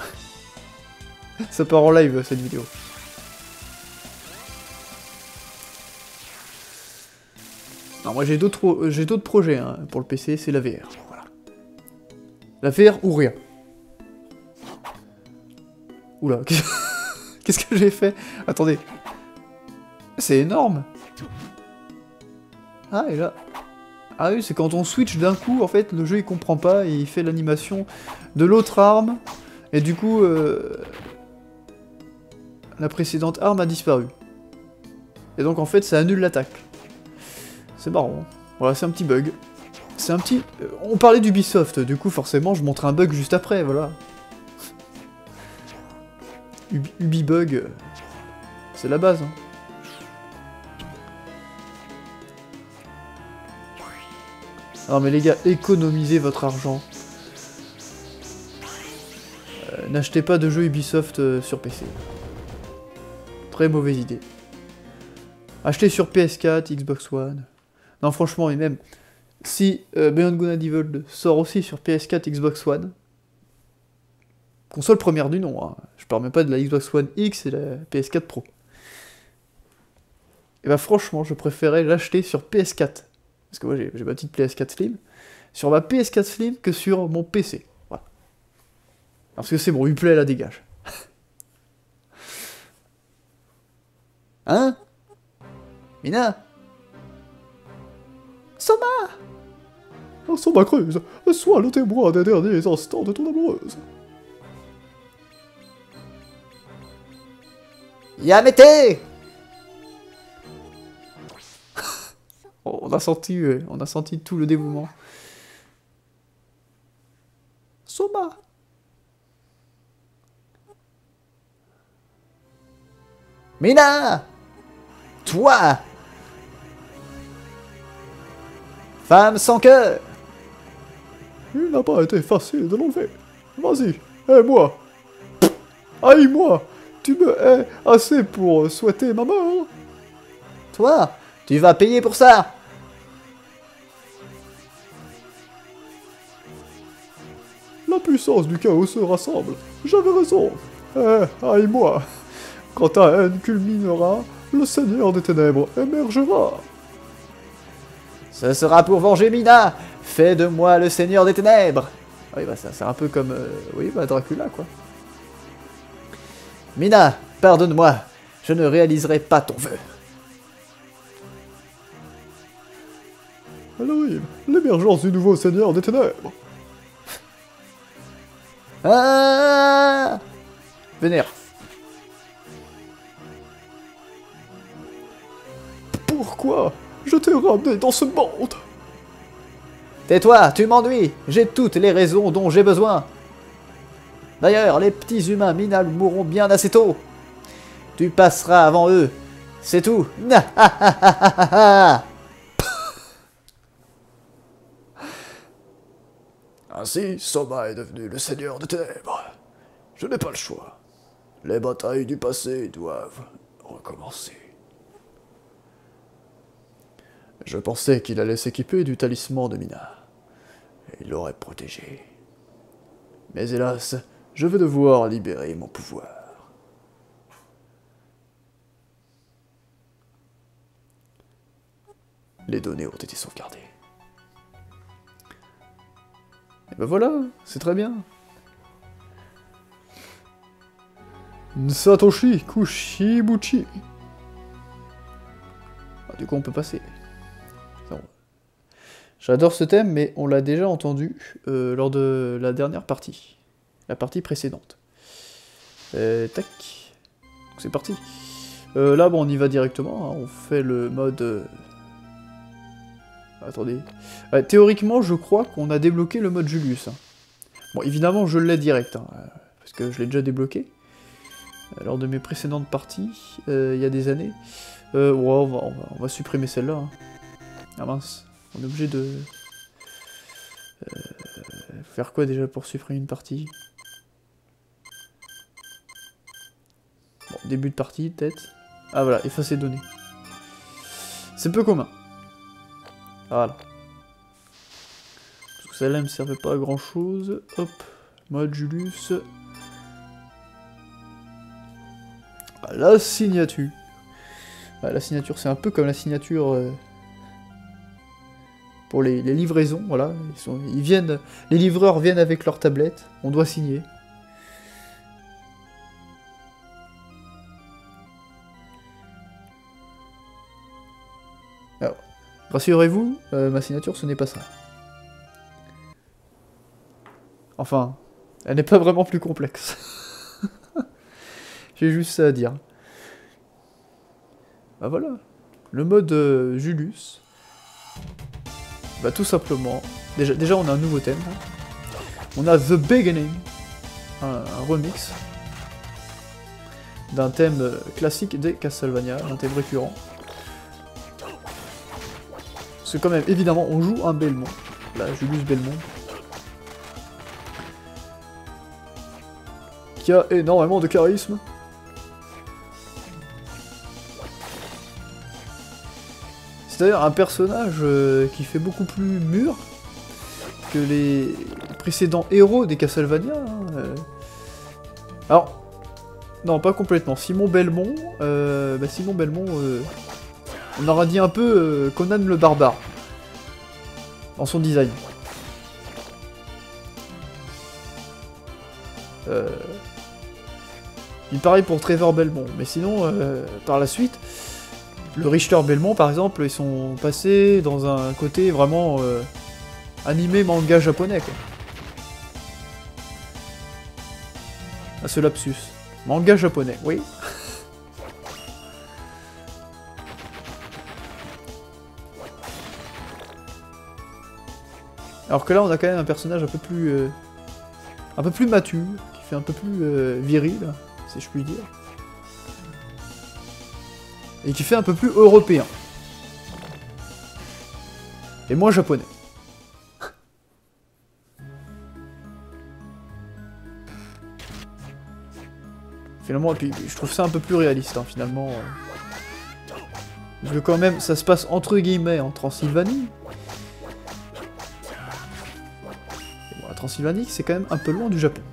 A: Ça part en live cette vidéo. Non, moi j'ai d'autres j'ai d'autres projets hein, pour le P C, c'est la V R. Voilà. La V R ou rien. Oula, qu'est-ce que j'ai fait? Attendez. C'est énorme. Ah, et là... Ah oui, c'est quand on switch d'un coup, en fait, le jeu il comprend pas et il fait l'animation de l'autre arme. Et du coup, euh... la précédente arme a disparu. Et donc en fait, ça annule l'attaque. C'est marrant. Voilà, c'est un petit bug. C'est un petit... On parlait d'Ubisoft, du coup forcément je montre un bug juste après, voilà. Ubi, Ubi bug, c'est la base. Hein. Non mais les gars, économisez votre argent. Euh, N'achetez pas de jeux Ubisoft euh, sur P C. Très mauvaise idée. Achetez sur P S quatre, Xbox One. Non franchement, et même si euh, Beyond Good and Evil deux sort aussi sur P S quatre, Xbox One, console première du nom, hein. Je parle même pas de la Xbox One X et la P S quatre Pro. Et bah franchement, je préférais l'acheter sur P S quatre. Parce que moi j'ai ma petite P S quatre Slim, sur ma P S quatre Slim que sur mon P C. Voilà. Parce que c'est bon, Uplay la dégage. Hein? Mina? Soma!
B: Oh, Soma creuse, sois le témoin des derniers instants de ton amoureuse.
C: Yamete! On a senti, euh, on a senti tout le dévouement.
B: Soma!
C: Mina! Toi! Femme sans cœur!
B: Il n'a pas été facile de l'enlever. Vas-y, hais-moi! Haïs-moi! Tu me hais assez pour souhaiter ma mort!
C: Toi, tu vas payer pour ça!
B: La puissance du chaos se rassemble. J'avais raison. Eh, haïs-moi! Quand ta haine culminera, le Seigneur des Ténèbres émergera.
C: Ce sera pour venger Mina! Fais de moi le Seigneur des Ténèbres! Oui, bah ça c'est un peu comme... Euh, oui, bah Dracula, quoi. Mina, pardonne-moi, je ne réaliserai pas ton vœu.
B: Elle arrive, l'émergence du nouveau Seigneur des Ténèbres.
C: Ah! Vénère.
B: Pourquoi je t'ai ramené dans ce monde?
C: Tais-toi, tu m'ennuies. J'ai toutes les raisons dont j'ai besoin. D'ailleurs, les petits humains Minal mourront bien assez tôt. Tu passeras avant eux. C'est tout.
B: Ainsi, Soma est devenu le Seigneur des Ténèbres. Je n'ai pas le choix. Les batailles du passé doivent recommencer. Je pensais qu'il allait s'équiper du talisman de Mina. Et il l'aurait protégé. Mais hélas, je vais devoir libérer mon pouvoir. Les données ont été sauvegardées.
A: Et ben voilà, c'est très bien.
B: Satoshi Kushibuchi.
A: Ah, du coup, on peut passer. J'adore ce thème, mais on l'a déjà entendu euh, lors de la dernière partie. La partie précédente. Euh, tac. C'est parti. Euh, là, bon, on y va directement. Hein. On fait le mode... Euh... Attendez. Euh, théoriquement, je crois qu'on a débloqué le mode Julius. Hein. Bon, évidemment, je l'ai direct. Hein, parce que je l'ai déjà débloqué. Euh, lors de mes précédentes parties, euh, il y a des années. Euh, ouais, on va, on va, on va supprimer celle-là. Hein. Ah mince. On est obligé de... Euh, faire quoi déjà pour supprimer une partie? Bon, début de partie, peut-être. Ah voilà, effacer données. C'est peu commun. Voilà. Parce que celle-là ne me servait pas à grand chose. Hop, mode Julius. Ah, la signature. Ah, la signature, c'est un peu comme la signature... Euh... Pour les, les livraisons, voilà, ils, sont, ils viennent, les livreurs viennent avec leur tablette, on doit signer. Alors, rassurez-vous, euh, ma signature, ce n'est pas ça. Enfin, elle n'est pas vraiment plus complexe. J'ai juste ça à dire. Bah voilà, le mode euh, Julius. Bah tout simplement, déjà, déjà on a un nouveau thème, on a The Beginning, un, un remix d'un thème classique des Castlevania, un thème récurrent. Parce que quand même, évidemment, on joue un Belmont, là, Julius Belmont, qui a énormément de charisme. C'est d'ailleurs un personnage euh, qui fait beaucoup plus mûr que les précédents héros des Castlevania. Hein, euh. Alors, non, pas complètement. Simon Belmont, euh, bah Simon Belmont, euh, on aura dit un peu euh, Conan le Barbare dans son design. Euh... Il pareil pour Trevor Belmont, mais sinon, euh, par la suite... Le Richter Belmont, par exemple, ils sont passés dans un côté vraiment euh, animé manga japonais, quoi. Ah, ce lapsus. Manga japonais, oui. Alors que là, on a quand même un personnage un peu plus... Euh, un peu plus mature, qui fait un peu plus euh, viril, si je puis dire. Et qui fait un peu plus européen. Et moins japonais. Finalement, et puis, je trouve ça un peu plus réaliste, hein, finalement. Parce que quand même, ça se passe entre guillemets en Transylvanie. Et bon, la Transylvanie, c'est quand même un peu loin du Japon.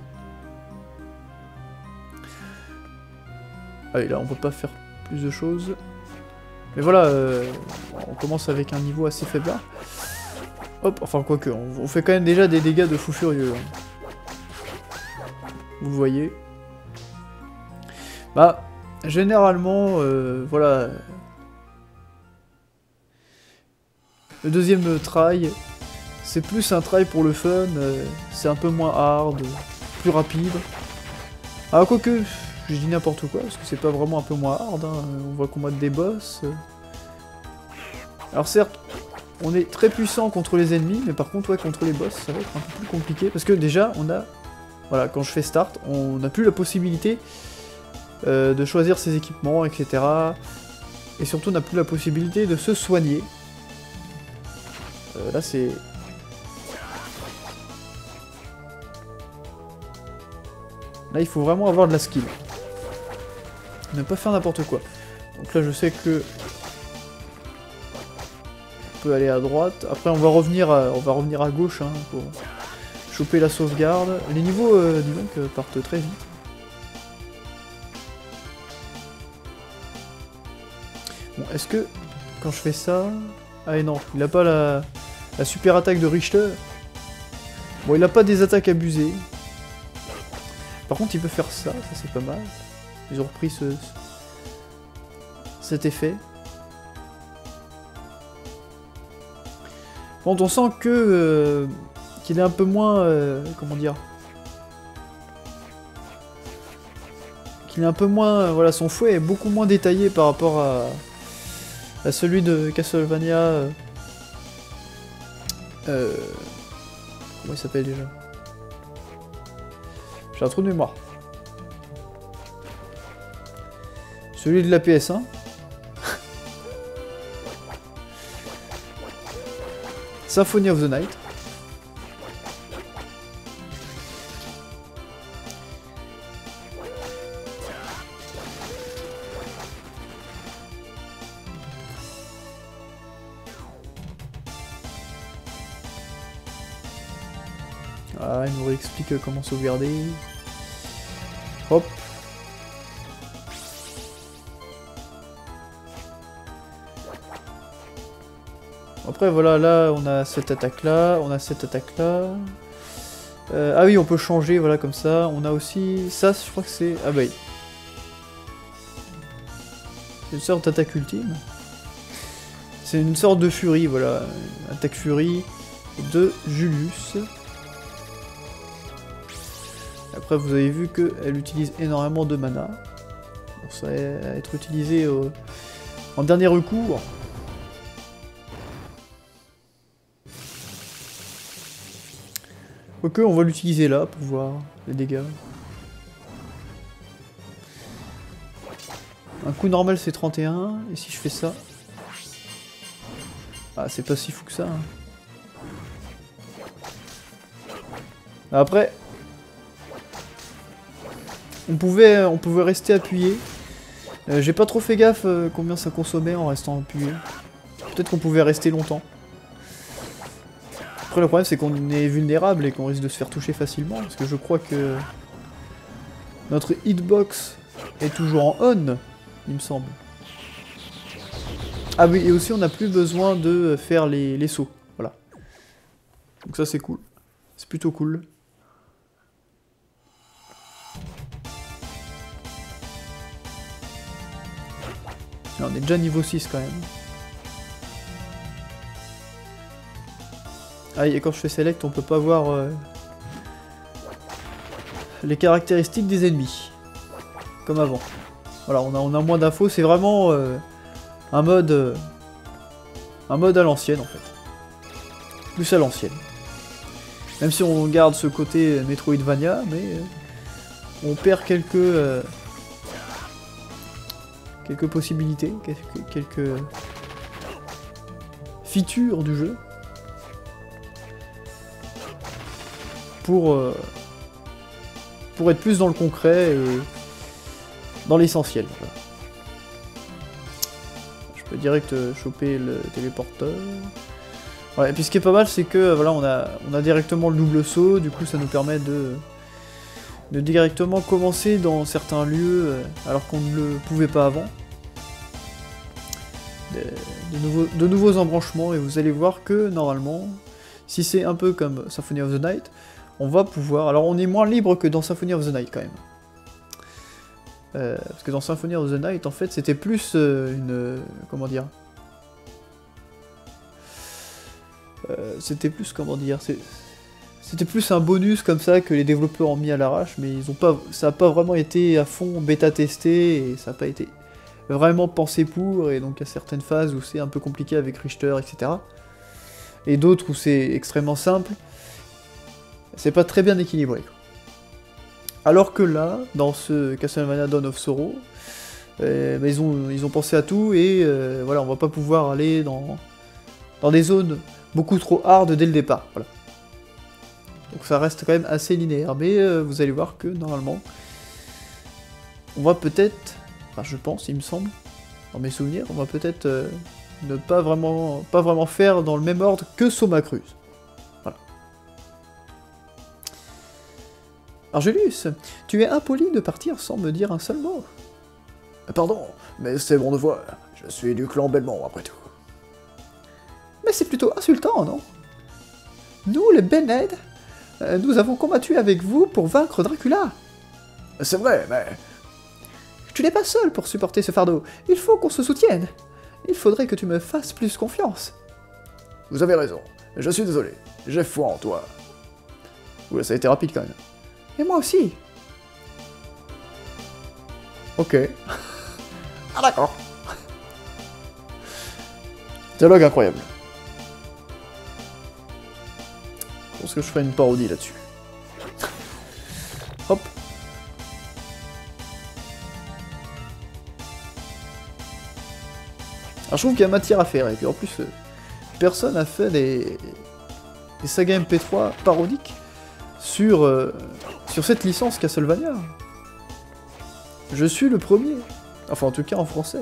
A: Allez, là, on peut pas faire... plus de choses. Mais voilà, euh, on commence avec un niveau assez faible. Hop, enfin quoique, on, on fait quand même déjà des dégâts de fou furieux. Hein. Vous voyez. Bah, généralement, euh, voilà. Le deuxième try, c'est plus un try pour le fun, euh, c'est un peu moins hard, plus rapide. Ah, quoique, je dis n'importe quoi, parce que c'est pas vraiment un peu moins hard, hein. On voit combattre des boss. Alors certes, on est très puissant contre les ennemis, mais par contre, ouais, contre les boss, ça va être un peu plus compliqué, parce que déjà, on a... Voilà, quand je fais start, on n'a plus la possibilité euh, de choisir ses équipements, et cetera. Et surtout, on n'a plus la possibilité de se soigner. Euh, là, c'est... Là, il faut vraiment avoir de la skill. Ne pas faire n'importe quoi. Donc là, je sais que... On peut aller à droite. Après, on va revenir à, on va revenir à gauche, hein, pour... choper la sauvegarde. Les niveaux, euh, dis donc, euh, partent très vite. Bon, est-ce que, quand je fais ça... Ah et non, il a pas la, la super attaque de Richter. Bon, il a pas des attaques abusées. Par contre, il peut faire ça, ça c'est pas mal. Ils ont repris ce, cet effet. Bon, on sent que... Euh, qu'il est un peu moins... Euh, comment dire, qu'il est un peu moins... Euh, voilà, son fouet est beaucoup moins détaillé par rapport à, à celui de Castlevania... Euh, euh, comment il s'appelle déjà? J'ai un trou de mémoire. Celui de la P S un. Symphony of the Night. Ah, il nous réexplique comment sauvegarder. Hop. Après voilà, là on a cette attaque là, on a cette attaque là. Euh, ah oui, on peut changer, voilà, comme ça. On a aussi ça, je crois que c'est... Ah bah oui. C'est une sorte d'attaque ultime. C'est une sorte de furie, voilà. Attaque furie de Julius. Après, vous avez vu qu'elle utilise énormément de mana. Donc, ça va être utilisé euh, en dernier recours. Ok, on va l'utiliser là pour voir les dégâts. Un coup normal c'est trente et un, et si je fais ça... Ah, c'est pas si fou que ça. Hein. Après... On pouvait, on pouvait rester appuyé. Euh, J'ai pas trop fait gaffe euh, combien ça consommait en restant appuyé. Peut-être qu'on pouvait rester longtemps. Après le problème c'est qu'on est vulnérable et qu'on risque de se faire toucher facilement. Parce que je crois que notre hitbox est toujours en on, il me semble. Ah oui, et aussi on n'a plus besoin de faire les, les sauts. Voilà. Donc ça c'est cool. C'est plutôt cool. Là, on est déjà niveau six quand même. Ah, et quand je fais select, on peut pas voir euh, les caractéristiques des ennemis. Comme avant. Voilà, on a, on a moins d'infos. C'est vraiment euh, un mode... Euh, un mode à l'ancienne en fait. Plus à l'ancienne. Même si on garde ce côté Metroidvania, mais euh, on perd quelques... Euh, quelques possibilités, quelques, quelques features du jeu pour, euh, pour être plus dans le concret et dans l'essentiel. Voilà. Je peux direct choper le téléporteur. Ouais, et puis ce qui est pas mal, c'est que voilà, on a, on a directement le double saut, du coup ça nous permet de, de directement commencer dans certains lieux alors qu'on ne le pouvait pas avant. De, de, nouveaux, de nouveaux embranchements, et vous allez voir que normalement, si c'est un peu comme Symphony of the Night, on va pouvoir... Alors on est moins libre que dans Symphony of the Night quand même. Euh, parce que dans Symphony of the Night, en fait, c'était plus euh, une... Euh, comment dire euh, C'était plus, comment dire C'était plus un bonus comme ça que les développeurs ont mis à l'arrache, mais ils ont pas, ça n'a pas vraiment été à fond bêta-testé, et ça n'a pas été vraiment pensé pour, et donc il y a certaines phases où c'est un peu compliqué avec Richter, et cetera. Et d'autres où c'est extrêmement simple. C'est pas très bien équilibré. Alors que là, dans ce Castlevania Dawn of Sorrow, euh, bah, ils, ont, ils ont pensé à tout, et euh, voilà, on va pas pouvoir aller dans, dans des zones beaucoup trop hard dès le départ. Voilà. Donc ça reste quand même assez linéaire, mais euh, vous allez voir que normalement, on va peut-être, enfin je pense, il me semble, dans mes souvenirs, on va peut-être euh, ne pas vraiment, pas vraiment faire dans le même ordre que Soma Cruz. Voilà. Argelius, tu es impoli de partir sans me dire un seul mot.
B: Pardon, mais c'est mon devoir. Je suis du clan Belmont, après tout.
C: Mais c'est plutôt insultant, non? Nous, les Bened, euh, nous avons combattu avec vous pour vaincre Dracula.
B: C'est vrai, mais...
C: Tu n'es pas seul pour supporter ce fardeau. Il faut qu'on se soutienne. Il faudrait que tu me fasses plus confiance.
B: Vous avez raison. Je suis désolé. J'ai foi en toi.
A: Oula, ça a été rapide quand même.
C: Et moi aussi.
A: Ok.
C: Ah d'accord.
A: Dialogue incroyable. Je pense que je ferai une parodie là-dessus. Hop. Alors je trouve qu'il y a matière à faire, et puis en plus, euh, personne n'a fait des, des sagas M P trois parodiques sur, euh, sur cette licence Castlevania. Je suis le premier. Enfin en tout cas en français.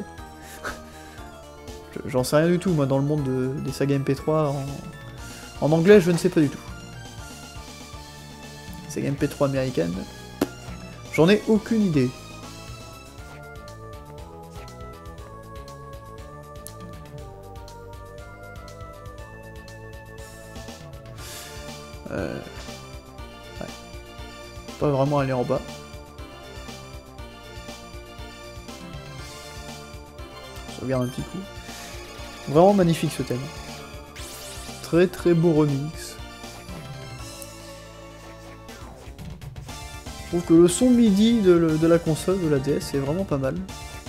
A: J'en sais rien du tout, moi, dans le monde de, des sagas M P trois. En, en anglais, je ne sais pas du tout. Les sagas M P trois américaines, j'en ai aucune idée. Euh... Ouais. Pas vraiment aller en bas. Je regarde un petit coup. Vraiment magnifique ce thème. Très très beau remix. Je trouve que le son MIDI de, le, de la console, de la D S, est vraiment pas mal.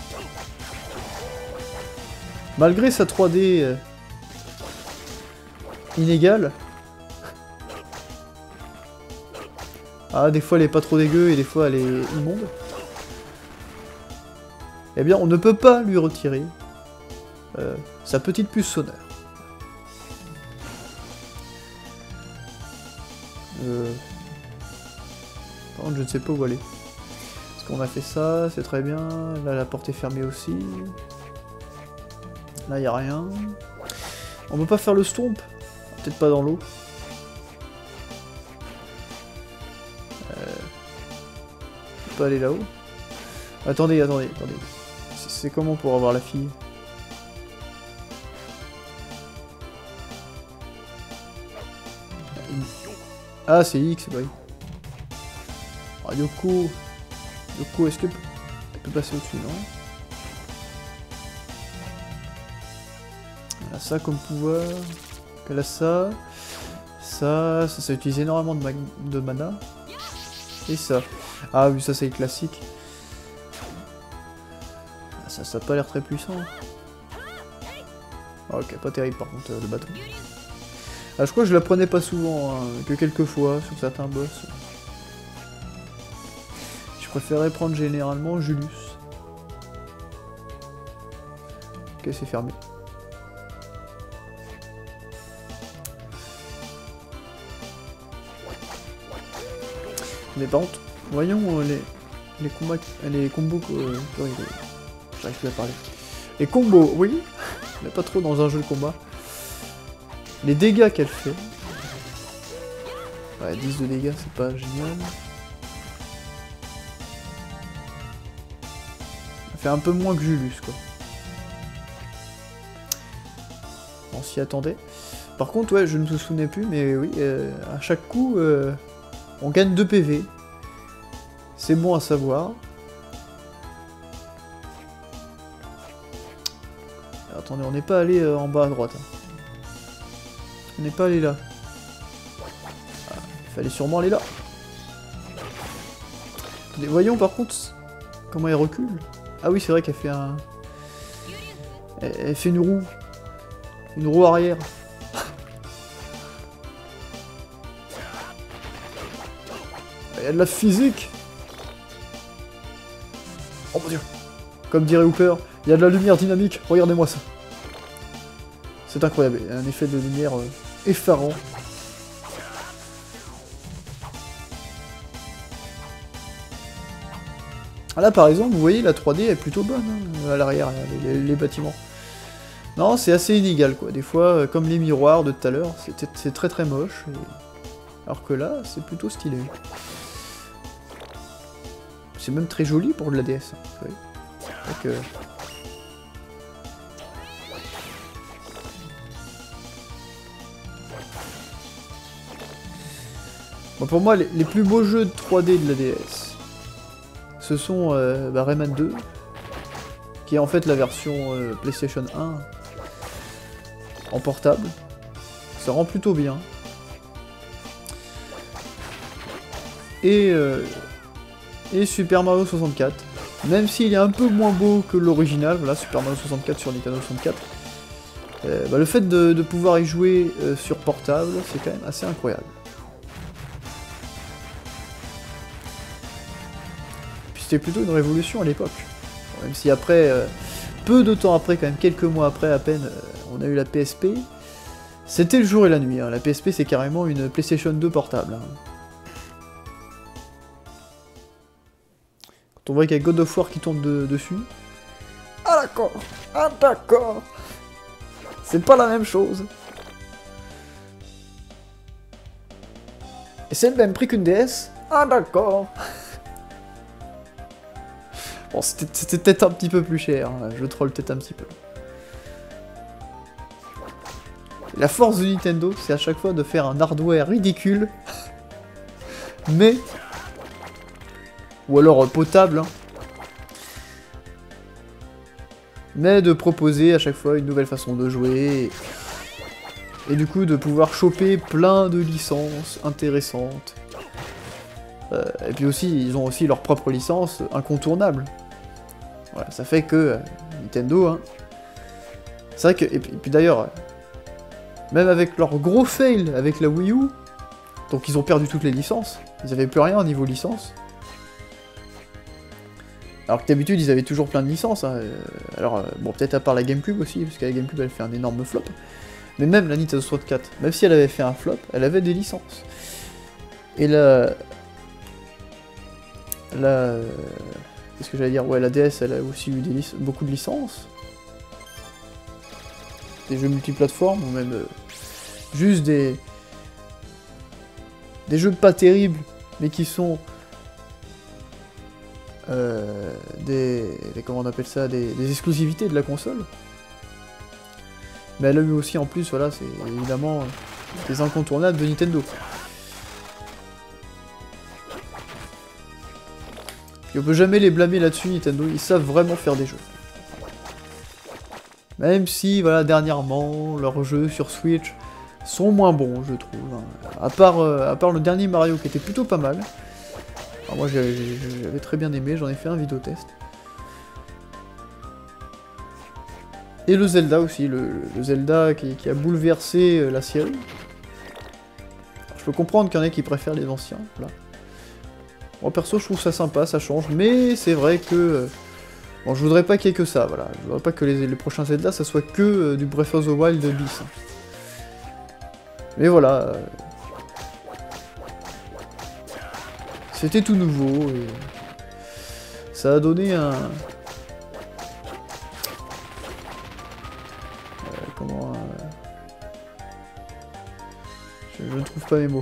A: Malgré sa trois D euh, inégale. Ah, des fois elle est pas trop dégueu et des fois elle est immonde. Eh bien, on ne peut pas lui retirer euh, sa petite puce sonore. Euh... Par contre, je ne sais pas où aller. Parce qu'on a fait ça, c'est très bien. Là, la porte est fermée aussi. Là, il n'y a rien. On peut pas faire le stomp. Peut-être pas dans l'eau. Euh... On peut aller là-haut. Attendez, attendez, attendez. C'est comment pour avoir la fille? Ah, c'est X, bah oui. Ah, Yoko. Yoko, est-ce que elle peut passer au-dessus, non? Elle a ça comme pouvoir. Elle a ça. Ça, ça, ça utilise énormément de, ma de mana. Et ça. Ah oui, ça c'est classique. Ça, ça a pas l'air très puissant. Ok, pas terrible par contre, euh, le bâton. Ah, je crois que je la prenais pas souvent, hein, que quelques fois sur certains boss. Je préférais prendre généralement Julius. Ok, c'est fermé. Mais par contre, voyons euh, les, les combats, les combos que... Euh, oui, les... J'arrive plus à parler. Les combos, oui, mais pas trop dans un jeu de combat. Les dégâts qu'elle fait. Ouais, dix de dégâts, c'est pas génial. Elle fait un peu moins que Julius, quoi. On s'y attendait. Par contre, ouais, je ne me souvenais plus, mais oui, euh, à chaque coup, euh, on gagne deux P V. C'est bon à savoir. attendez, on n'est pas allé euh, en bas à droite. Hein. On n'est pas allé là. Ah, il fallait sûrement aller là. Attendez, voyons par contre comment elle recule. Ah oui, c'est vrai qu'elle fait un... Elle, elle fait une roue. Une roue arrière. Il y a de la physique. Oh mon dieu. Comme dirait Hooper, il y a de la lumière dynamique. Regardez-moi ça. C'est incroyable. Il y a un effet de lumière euh, effarant. Ah là par exemple, vous voyez, la trois D est plutôt bonne hein, à l'arrière, les, les, les bâtiments. Non, c'est assez inégal quoi. Des fois, euh, comme les miroirs de tout à l'heure, c'est très très moche. Et... alors que là, c'est plutôt stylé. C'est même très joli pour de la D S. Hein, oui. Donc, euh... bon, pour moi, les, les plus beaux jeux de trois D de la D S, ce sont euh, bah, Rayman deux, qui est en fait la version euh, PlayStation un en portable. Ça rend plutôt bien. Et, euh, et Super Mario soixante-quatre, même s'il est un peu moins beau que l'original, voilà, Super Mario soixante-quatre sur Nintendo soixante-quatre. Euh, bah, le fait de, de pouvoir y jouer euh, sur portable, c'est quand même assez incroyable. C'était plutôt une révolution à l'époque. Même si après, euh, peu de temps après, quand même quelques mois après à peine, euh, on a eu la P S P. C'était le jour et la nuit. Hein. La P S P c'est carrément une PlayStation deux portable. Hein. Quand on voit qu'il y a God of War qui tourne de, dessus. Ah d'accord. Ah d'accord. C'est pas la même chose. Et c'est le même prix qu'une D S. Ah d'accord. Bon, c'était peut-être un petit peu plus cher, hein. Je troll peut-être un petit peu. La force de Nintendo, c'est à chaque fois de faire un hardware ridicule, mais... ou alors potable, hein. Mais de proposer à chaque fois une nouvelle façon de jouer, et, et du coup de pouvoir choper plein de licences intéressantes. Euh, et puis aussi, ils ont aussi leur propre licence incontournable. Voilà, ça fait que euh, Nintendo, hein, c'est vrai que, et puis, puis d'ailleurs, euh, même avec leur gros fail avec la Wii U, donc ils ont perdu toutes les licences, ils avaient plus rien au niveau licence. Alors que d'habitude ils avaient toujours plein de licences, hein. euh, alors euh, bon peut-être à part la GameCube aussi, parce que la GameCube elle fait un énorme flop, mais même la Nintendo soixante-quatre, même si elle avait fait un flop, elle avait des licences. Et la... La... Qu'est-ce que j'allais dire? Ouais, la D S, elle a aussi eu des lic beaucoup de licences. Des jeux multiplateformes, ou même... Euh, juste des... Des jeux pas terribles, mais qui sont... Euh, des, des... Comment on appelle ça? Des, des exclusivités de la console. Mais elle a eu aussi, en plus, voilà, c'est évidemment des incontournables de Nintendo. Et on peut jamais les blâmer là-dessus, Nintendo, ils savent vraiment faire des jeux. Même si, voilà, dernièrement, leurs jeux sur Switch sont moins bons, je trouve. Hein. À part, euh, à part le dernier Mario qui était plutôt pas mal. Alors moi j'avais très bien aimé, j'en ai fait un vidéo test. Et le Zelda aussi, le, le Zelda qui, qui a bouleversé euh, la série. Alors, je peux comprendre qu'il y en a qui préfèrent les anciens, là. Moi perso je trouve ça sympa, ça change, mais c'est vrai que... Euh, bon je voudrais pas qu'il y ait que ça, voilà. Je voudrais pas que les, les prochains Zelda ça soit que euh, du Breath of the Wild de bis. Hein. Mais voilà... Euh, c'était tout nouveau, et... ça a donné un... Euh, comment... Euh, je, je ne trouve pas mes mots.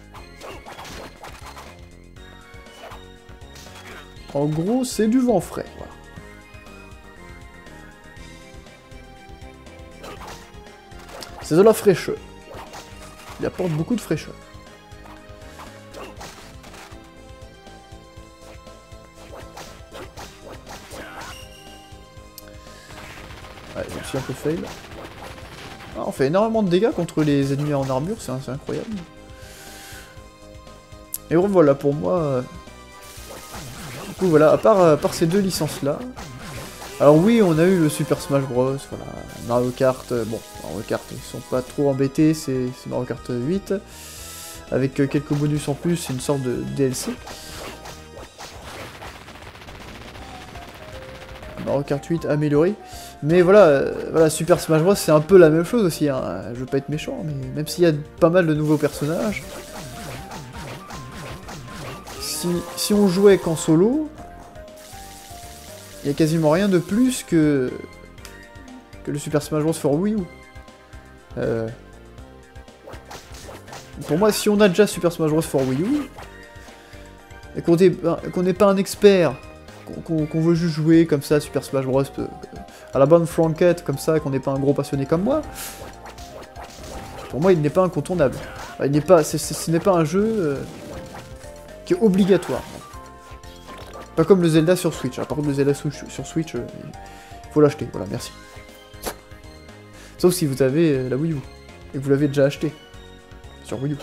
A: En gros, c'est du vent frais, voilà. C'est de la fraîcheur. Il apporte beaucoup de fraîcheur. Ouais, aussi un peu fail. Ah, on fait énormément de dégâts contre les ennemis en armure, c'est incroyable. Et bon, voilà, pour moi... Euh... Du coup, voilà, à part, à part ces deux licences-là... Alors oui, on a eu le Super Smash Bros, voilà, Mario Kart, euh, bon, Mario Kart, ils sont pas trop embêtés, c'est Mario Kart huit, avec euh, quelques bonus en plus, c'est une sorte de D L C. Mario Kart huit amélioré, mais voilà, euh, voilà Super Smash Bros c'est un peu la même chose aussi, hein. Je veux pas être méchant, mais même s'il y a pas mal de nouveaux personnages, si, si on jouait qu'en solo... Il n'y a quasiment rien de plus que... que le Super Smash Bros for Wii U. Euh... Pour moi, si on a déjà Super Smash Bros for Wii U, et qu'on n'est qu'on n'est pas un expert, qu'on qu'on veut juste jouer comme ça, Super Smash Bros à la bonne franquette, comme ça, qu'on n'est pas un gros passionné comme moi, pour moi, il n'est pas incontournable. Enfin, il n'est pas, c est, c est, ce n'est pas un jeu euh, qui est obligatoire. Pas comme le Zelda sur Switch. Hein. Par contre, le Zelda sur Switch, euh, il faut l'acheter. Voilà, merci. Sauf si vous avez euh, la Wii U. Et que vous l'avez déjà acheté. Sur Wii U.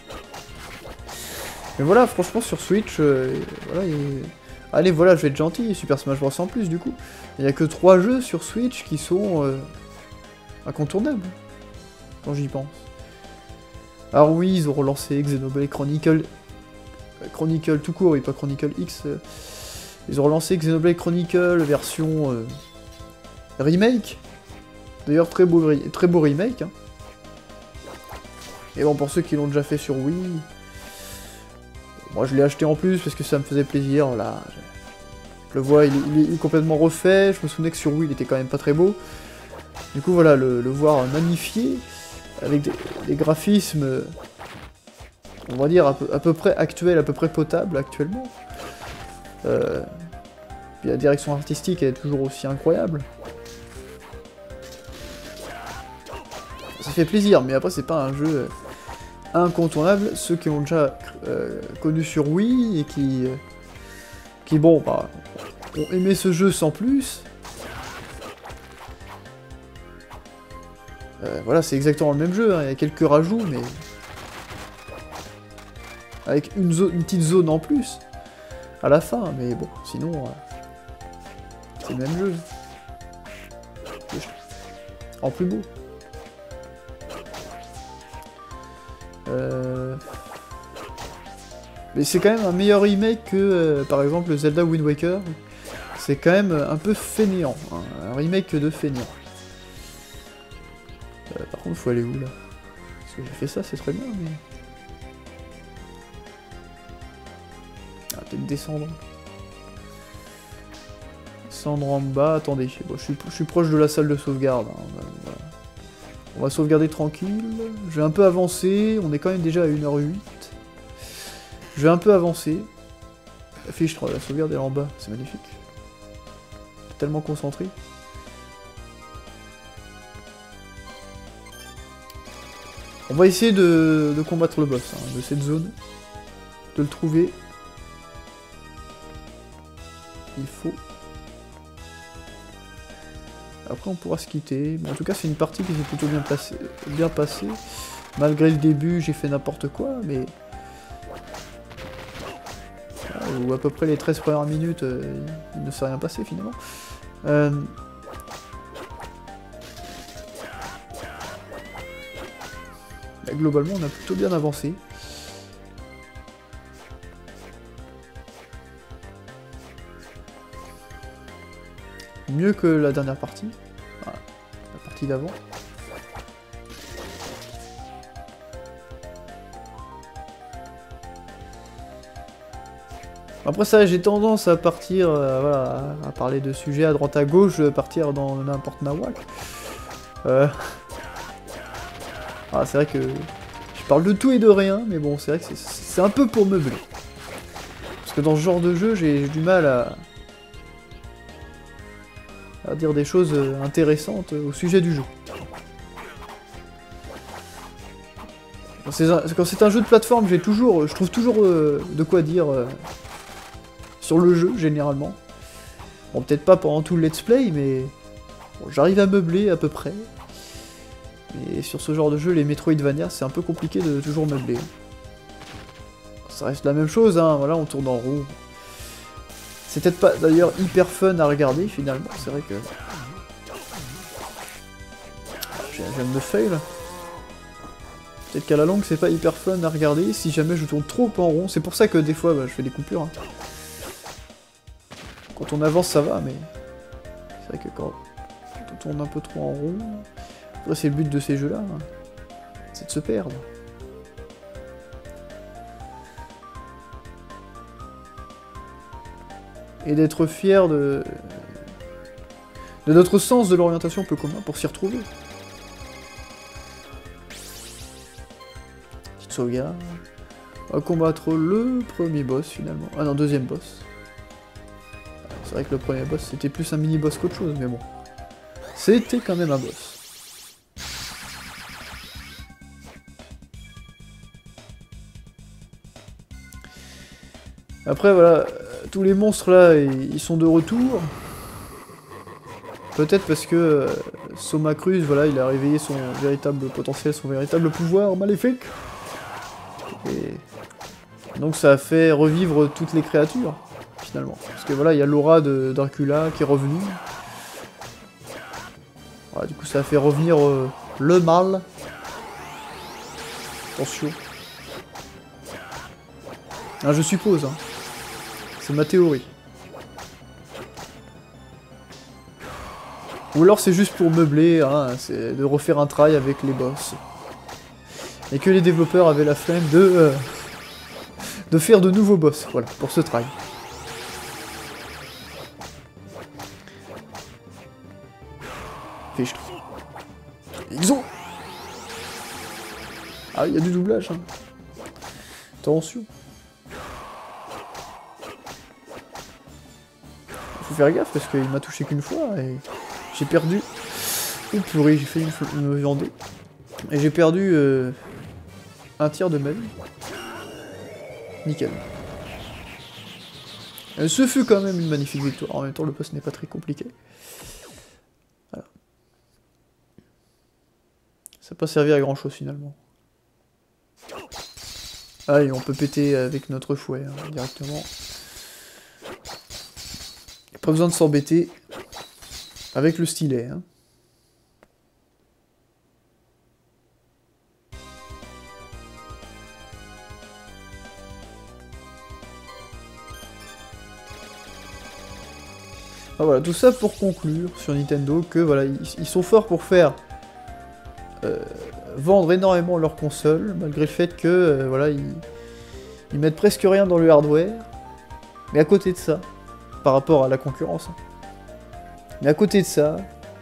A: Mais voilà, franchement, sur Switch, euh, voilà, et... allez, voilà, je vais être gentil. Super Smash Bros en plus, du coup. Il n'y a que trois jeux sur Switch qui sont euh, incontournables. Quand j'y pense. Alors oui, ils ont relancé Xenoblade Chronicle... Chronicle tout court, et pas Chronicle X. Euh... Ils ont relancé Xenoblade Chronicle version euh, remake. D'ailleurs, très beau, très beau remake. Hein. Et bon, pour ceux qui l'ont déjà fait sur Wii, moi je l'ai acheté en plus parce que ça me faisait plaisir. Là, je le vois, il est, il est complètement refait. Je me souvenais que sur Wii, il était quand même pas très beau. Du coup, voilà, le, le voir magnifié, avec des, des graphismes, on va dire, à peu, à peu près actuels, à peu près potables actuellement. Euh, puis la direction artistique elle est toujours aussi incroyable. Ça fait plaisir, mais après c'est pas un jeu incontournable. Ceux qui ont déjà euh, connu sur Wii et qui, euh, qui bon, bah, ont aimé ce jeu sans plus. Euh, voilà, c'est exactement le même jeu, hein. Il y a quelques rajouts, mais avec une, zone, une petite zone en plus. À la fin, mais bon, sinon, euh, c'est le même jeu. En plus beau. Euh... Mais c'est quand même un meilleur remake que, euh, par exemple, le Zelda Wind Waker. C'est quand même un peu fainéant, hein, un remake de fainéant. Euh, par contre, faut aller où, là? Parce que j'ai fait ça, c'est très bien, mais... Peut-être descendre. Descendre en bas, attendez, bon, je, suis, je suis proche de la salle de sauvegarde. Hein, voilà. On va sauvegarder tranquille. Je vais un peu avancer, on est quand même déjà à une heure huit. Je vais un peu avancer. La fiche, la sauvegarde est en bas, c'est magnifique. Tellement concentré. On va essayer de, de combattre le boss hein, de cette zone. De le trouver. Il faut. Après on pourra se quitter. Mais en tout cas c'est une partie qui s'est plutôt bien, placée, bien passée. Malgré le début j'ai fait n'importe quoi, mais... Ah, ou à peu près les treize premières minutes, euh, il ne s'est rien passé finalement. Euh... Là, globalement on a plutôt bien avancé. Mieux que la dernière partie. Voilà, la partie d'avant. Après ça, j'ai tendance à partir, euh, voilà, à parler de sujets à droite à gauche, à partir dans n'importe nawak. Euh... Ah, c'est vrai que je parle de tout et de rien, mais bon, c'est vrai que c'est un peu pour meubler. Parce que dans ce genre de jeu, j'ai du mal à... à dire des choses intéressantes au sujet du jeu. Quand c'est un, un jeu de plateforme, j'ai toujours, je trouve toujours euh, de quoi dire euh, sur le jeu, généralement. Bon, peut-être pas pendant tout le let's play, mais Bon, j'arrive à meubler à peu près. Mais sur ce genre de jeu, les Metroidvania, c'est un peu compliqué de toujours meubler. Ça reste la même chose, hein, voilà, on tourne en rond. C'est peut-être pas d'ailleurs hyper fun à regarder finalement, c'est vrai que... Je viens de me fail. Peut-être qu'à la longue c'est pas hyper fun à regarder si jamais je tourne trop en rond. C'est pour ça que des fois bah, je fais des coupures. Hein. Quand on avance ça va, mais c'est vrai que quand on tourne un peu trop en rond, après c'est le but de ces jeux-là, hein. C'est de se perdre. Et d'être fier de... de notre sens de l'orientation un peu commun pour s'y retrouver. Petite sauvegarde. On va combattre le premier boss finalement. Ah non, deuxième boss. C'est vrai que le premier boss c'était plus un mini-boss qu'autre chose, mais bon. C'était quand même un boss. Après voilà, tous les monstres là, ils sont de retour. Peut-être parce que euh, Soma Cruz, voilà, il a réveillé son véritable potentiel, son véritable pouvoir maléfique. Et donc ça a fait revivre toutes les créatures, finalement. Parce que voilà, il y a l'aura de Dracula qui est revenue. Voilà, du coup ça a fait revenir euh, le mal. Attention. Ah, je suppose, hein. C'est ma théorie. Ou alors c'est juste pour meubler, hein, c'est de refaire un try avec les boss. Et que les développeurs avaient la flemme de, euh, de faire de nouveaux boss, voilà, pour ce try. Fichtre. X O. Ah, il y a du doublage, hein. Attention. Faut faire gaffe parce qu'il m'a touché qu'une fois et j'ai perdu. Oh purée, j'ai fait une, une viandée. Et j'ai perdu euh, un tiers de ma vie. Nickel. Et ce fut quand même une magnifique victoire. En même temps, le boss n'est pas très compliqué. Voilà. Ça n'a pas servi à grand chose finalement. Allez, on peut péter avec notre fouet hein, directement. Pas besoin de s'embêter avec le stylet. Hein. Ah, voilà, tout ça pour conclure sur Nintendo que voilà, ils, ils sont forts pour faire euh, vendre énormément leurs consoles, malgré le fait que euh, voilà, ils, ils mettent presque rien dans le hardware. Mais à côté de ça, par rapport à la concurrence. Mais à côté de ça,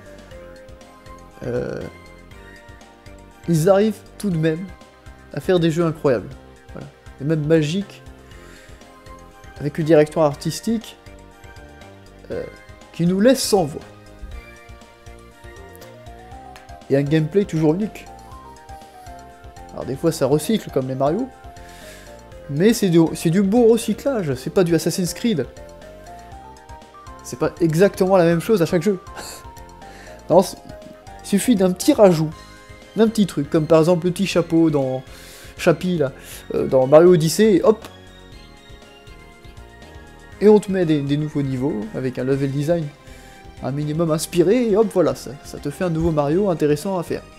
A: euh, ils arrivent tout de même à faire des jeux incroyables. Voilà. Et même magiques, avec une direction artistique euh, qui nous laisse sans voix. Et un gameplay toujours unique. Alors des fois ça recycle comme les Mario, mais c'est du, c'est du beau recyclage, c'est pas du Assassin's Creed. C'est pas exactement la même chose à chaque jeu. Non, il suffit d'un petit rajout, d'un petit truc, comme par exemple le petit chapeau dans Chappie, là, euh, dans Mario Odyssey, et hop. Et on te met des, des nouveaux niveaux, avec un level design un minimum inspiré, et hop, voilà, ça, ça te fait un nouveau Mario intéressant à faire.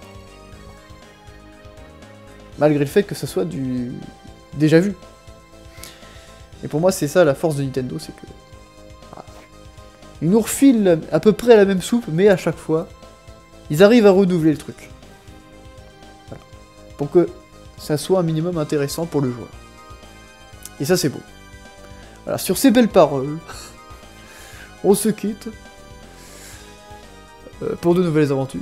A: Malgré le fait que ça soit du déjà vu. Et pour moi, c'est ça la force de Nintendo, c'est que ils nous refilent à peu près la même soupe, mais à chaque fois, ils arrivent à renouveler le truc. Voilà. Pour que ça soit un minimum intéressant pour le joueur. Et ça, c'est beau. Voilà, sur ces belles paroles, on se quitte euh, pour de nouvelles aventures.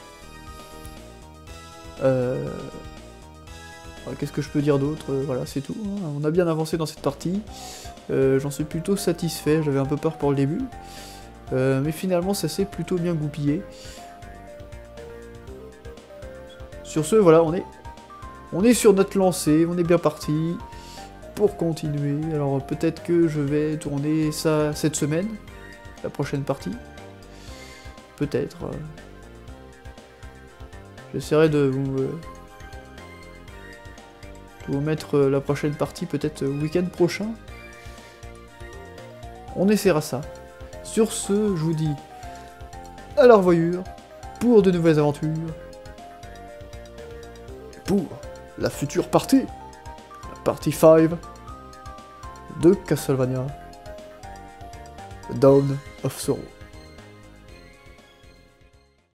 A: Euh... Qu'est-ce que je peux dire d'autre? Voilà, c'est tout. Hein. On a bien avancé dans cette partie. Euh, J'en suis plutôt satisfait. J'avais un peu peur pour le début. Euh, mais finalement, ça s'est plutôt bien goupillé. Sur ce, voilà, on est, on est sur notre lancée. On est bien parti pour continuer. Alors peut-être que je vais tourner ça cette semaine. La prochaine partie. peut-être. euh, J'essaierai de vous, euh, de vous mettre euh, la prochaine partie, peut-être euh, week-end prochain. On essaiera ça. Sur ce, je vous dis à la revoyure pour de nouvelles aventures. Pour la future partie, la partie cinq de Castlevania Dawn of Sorrow.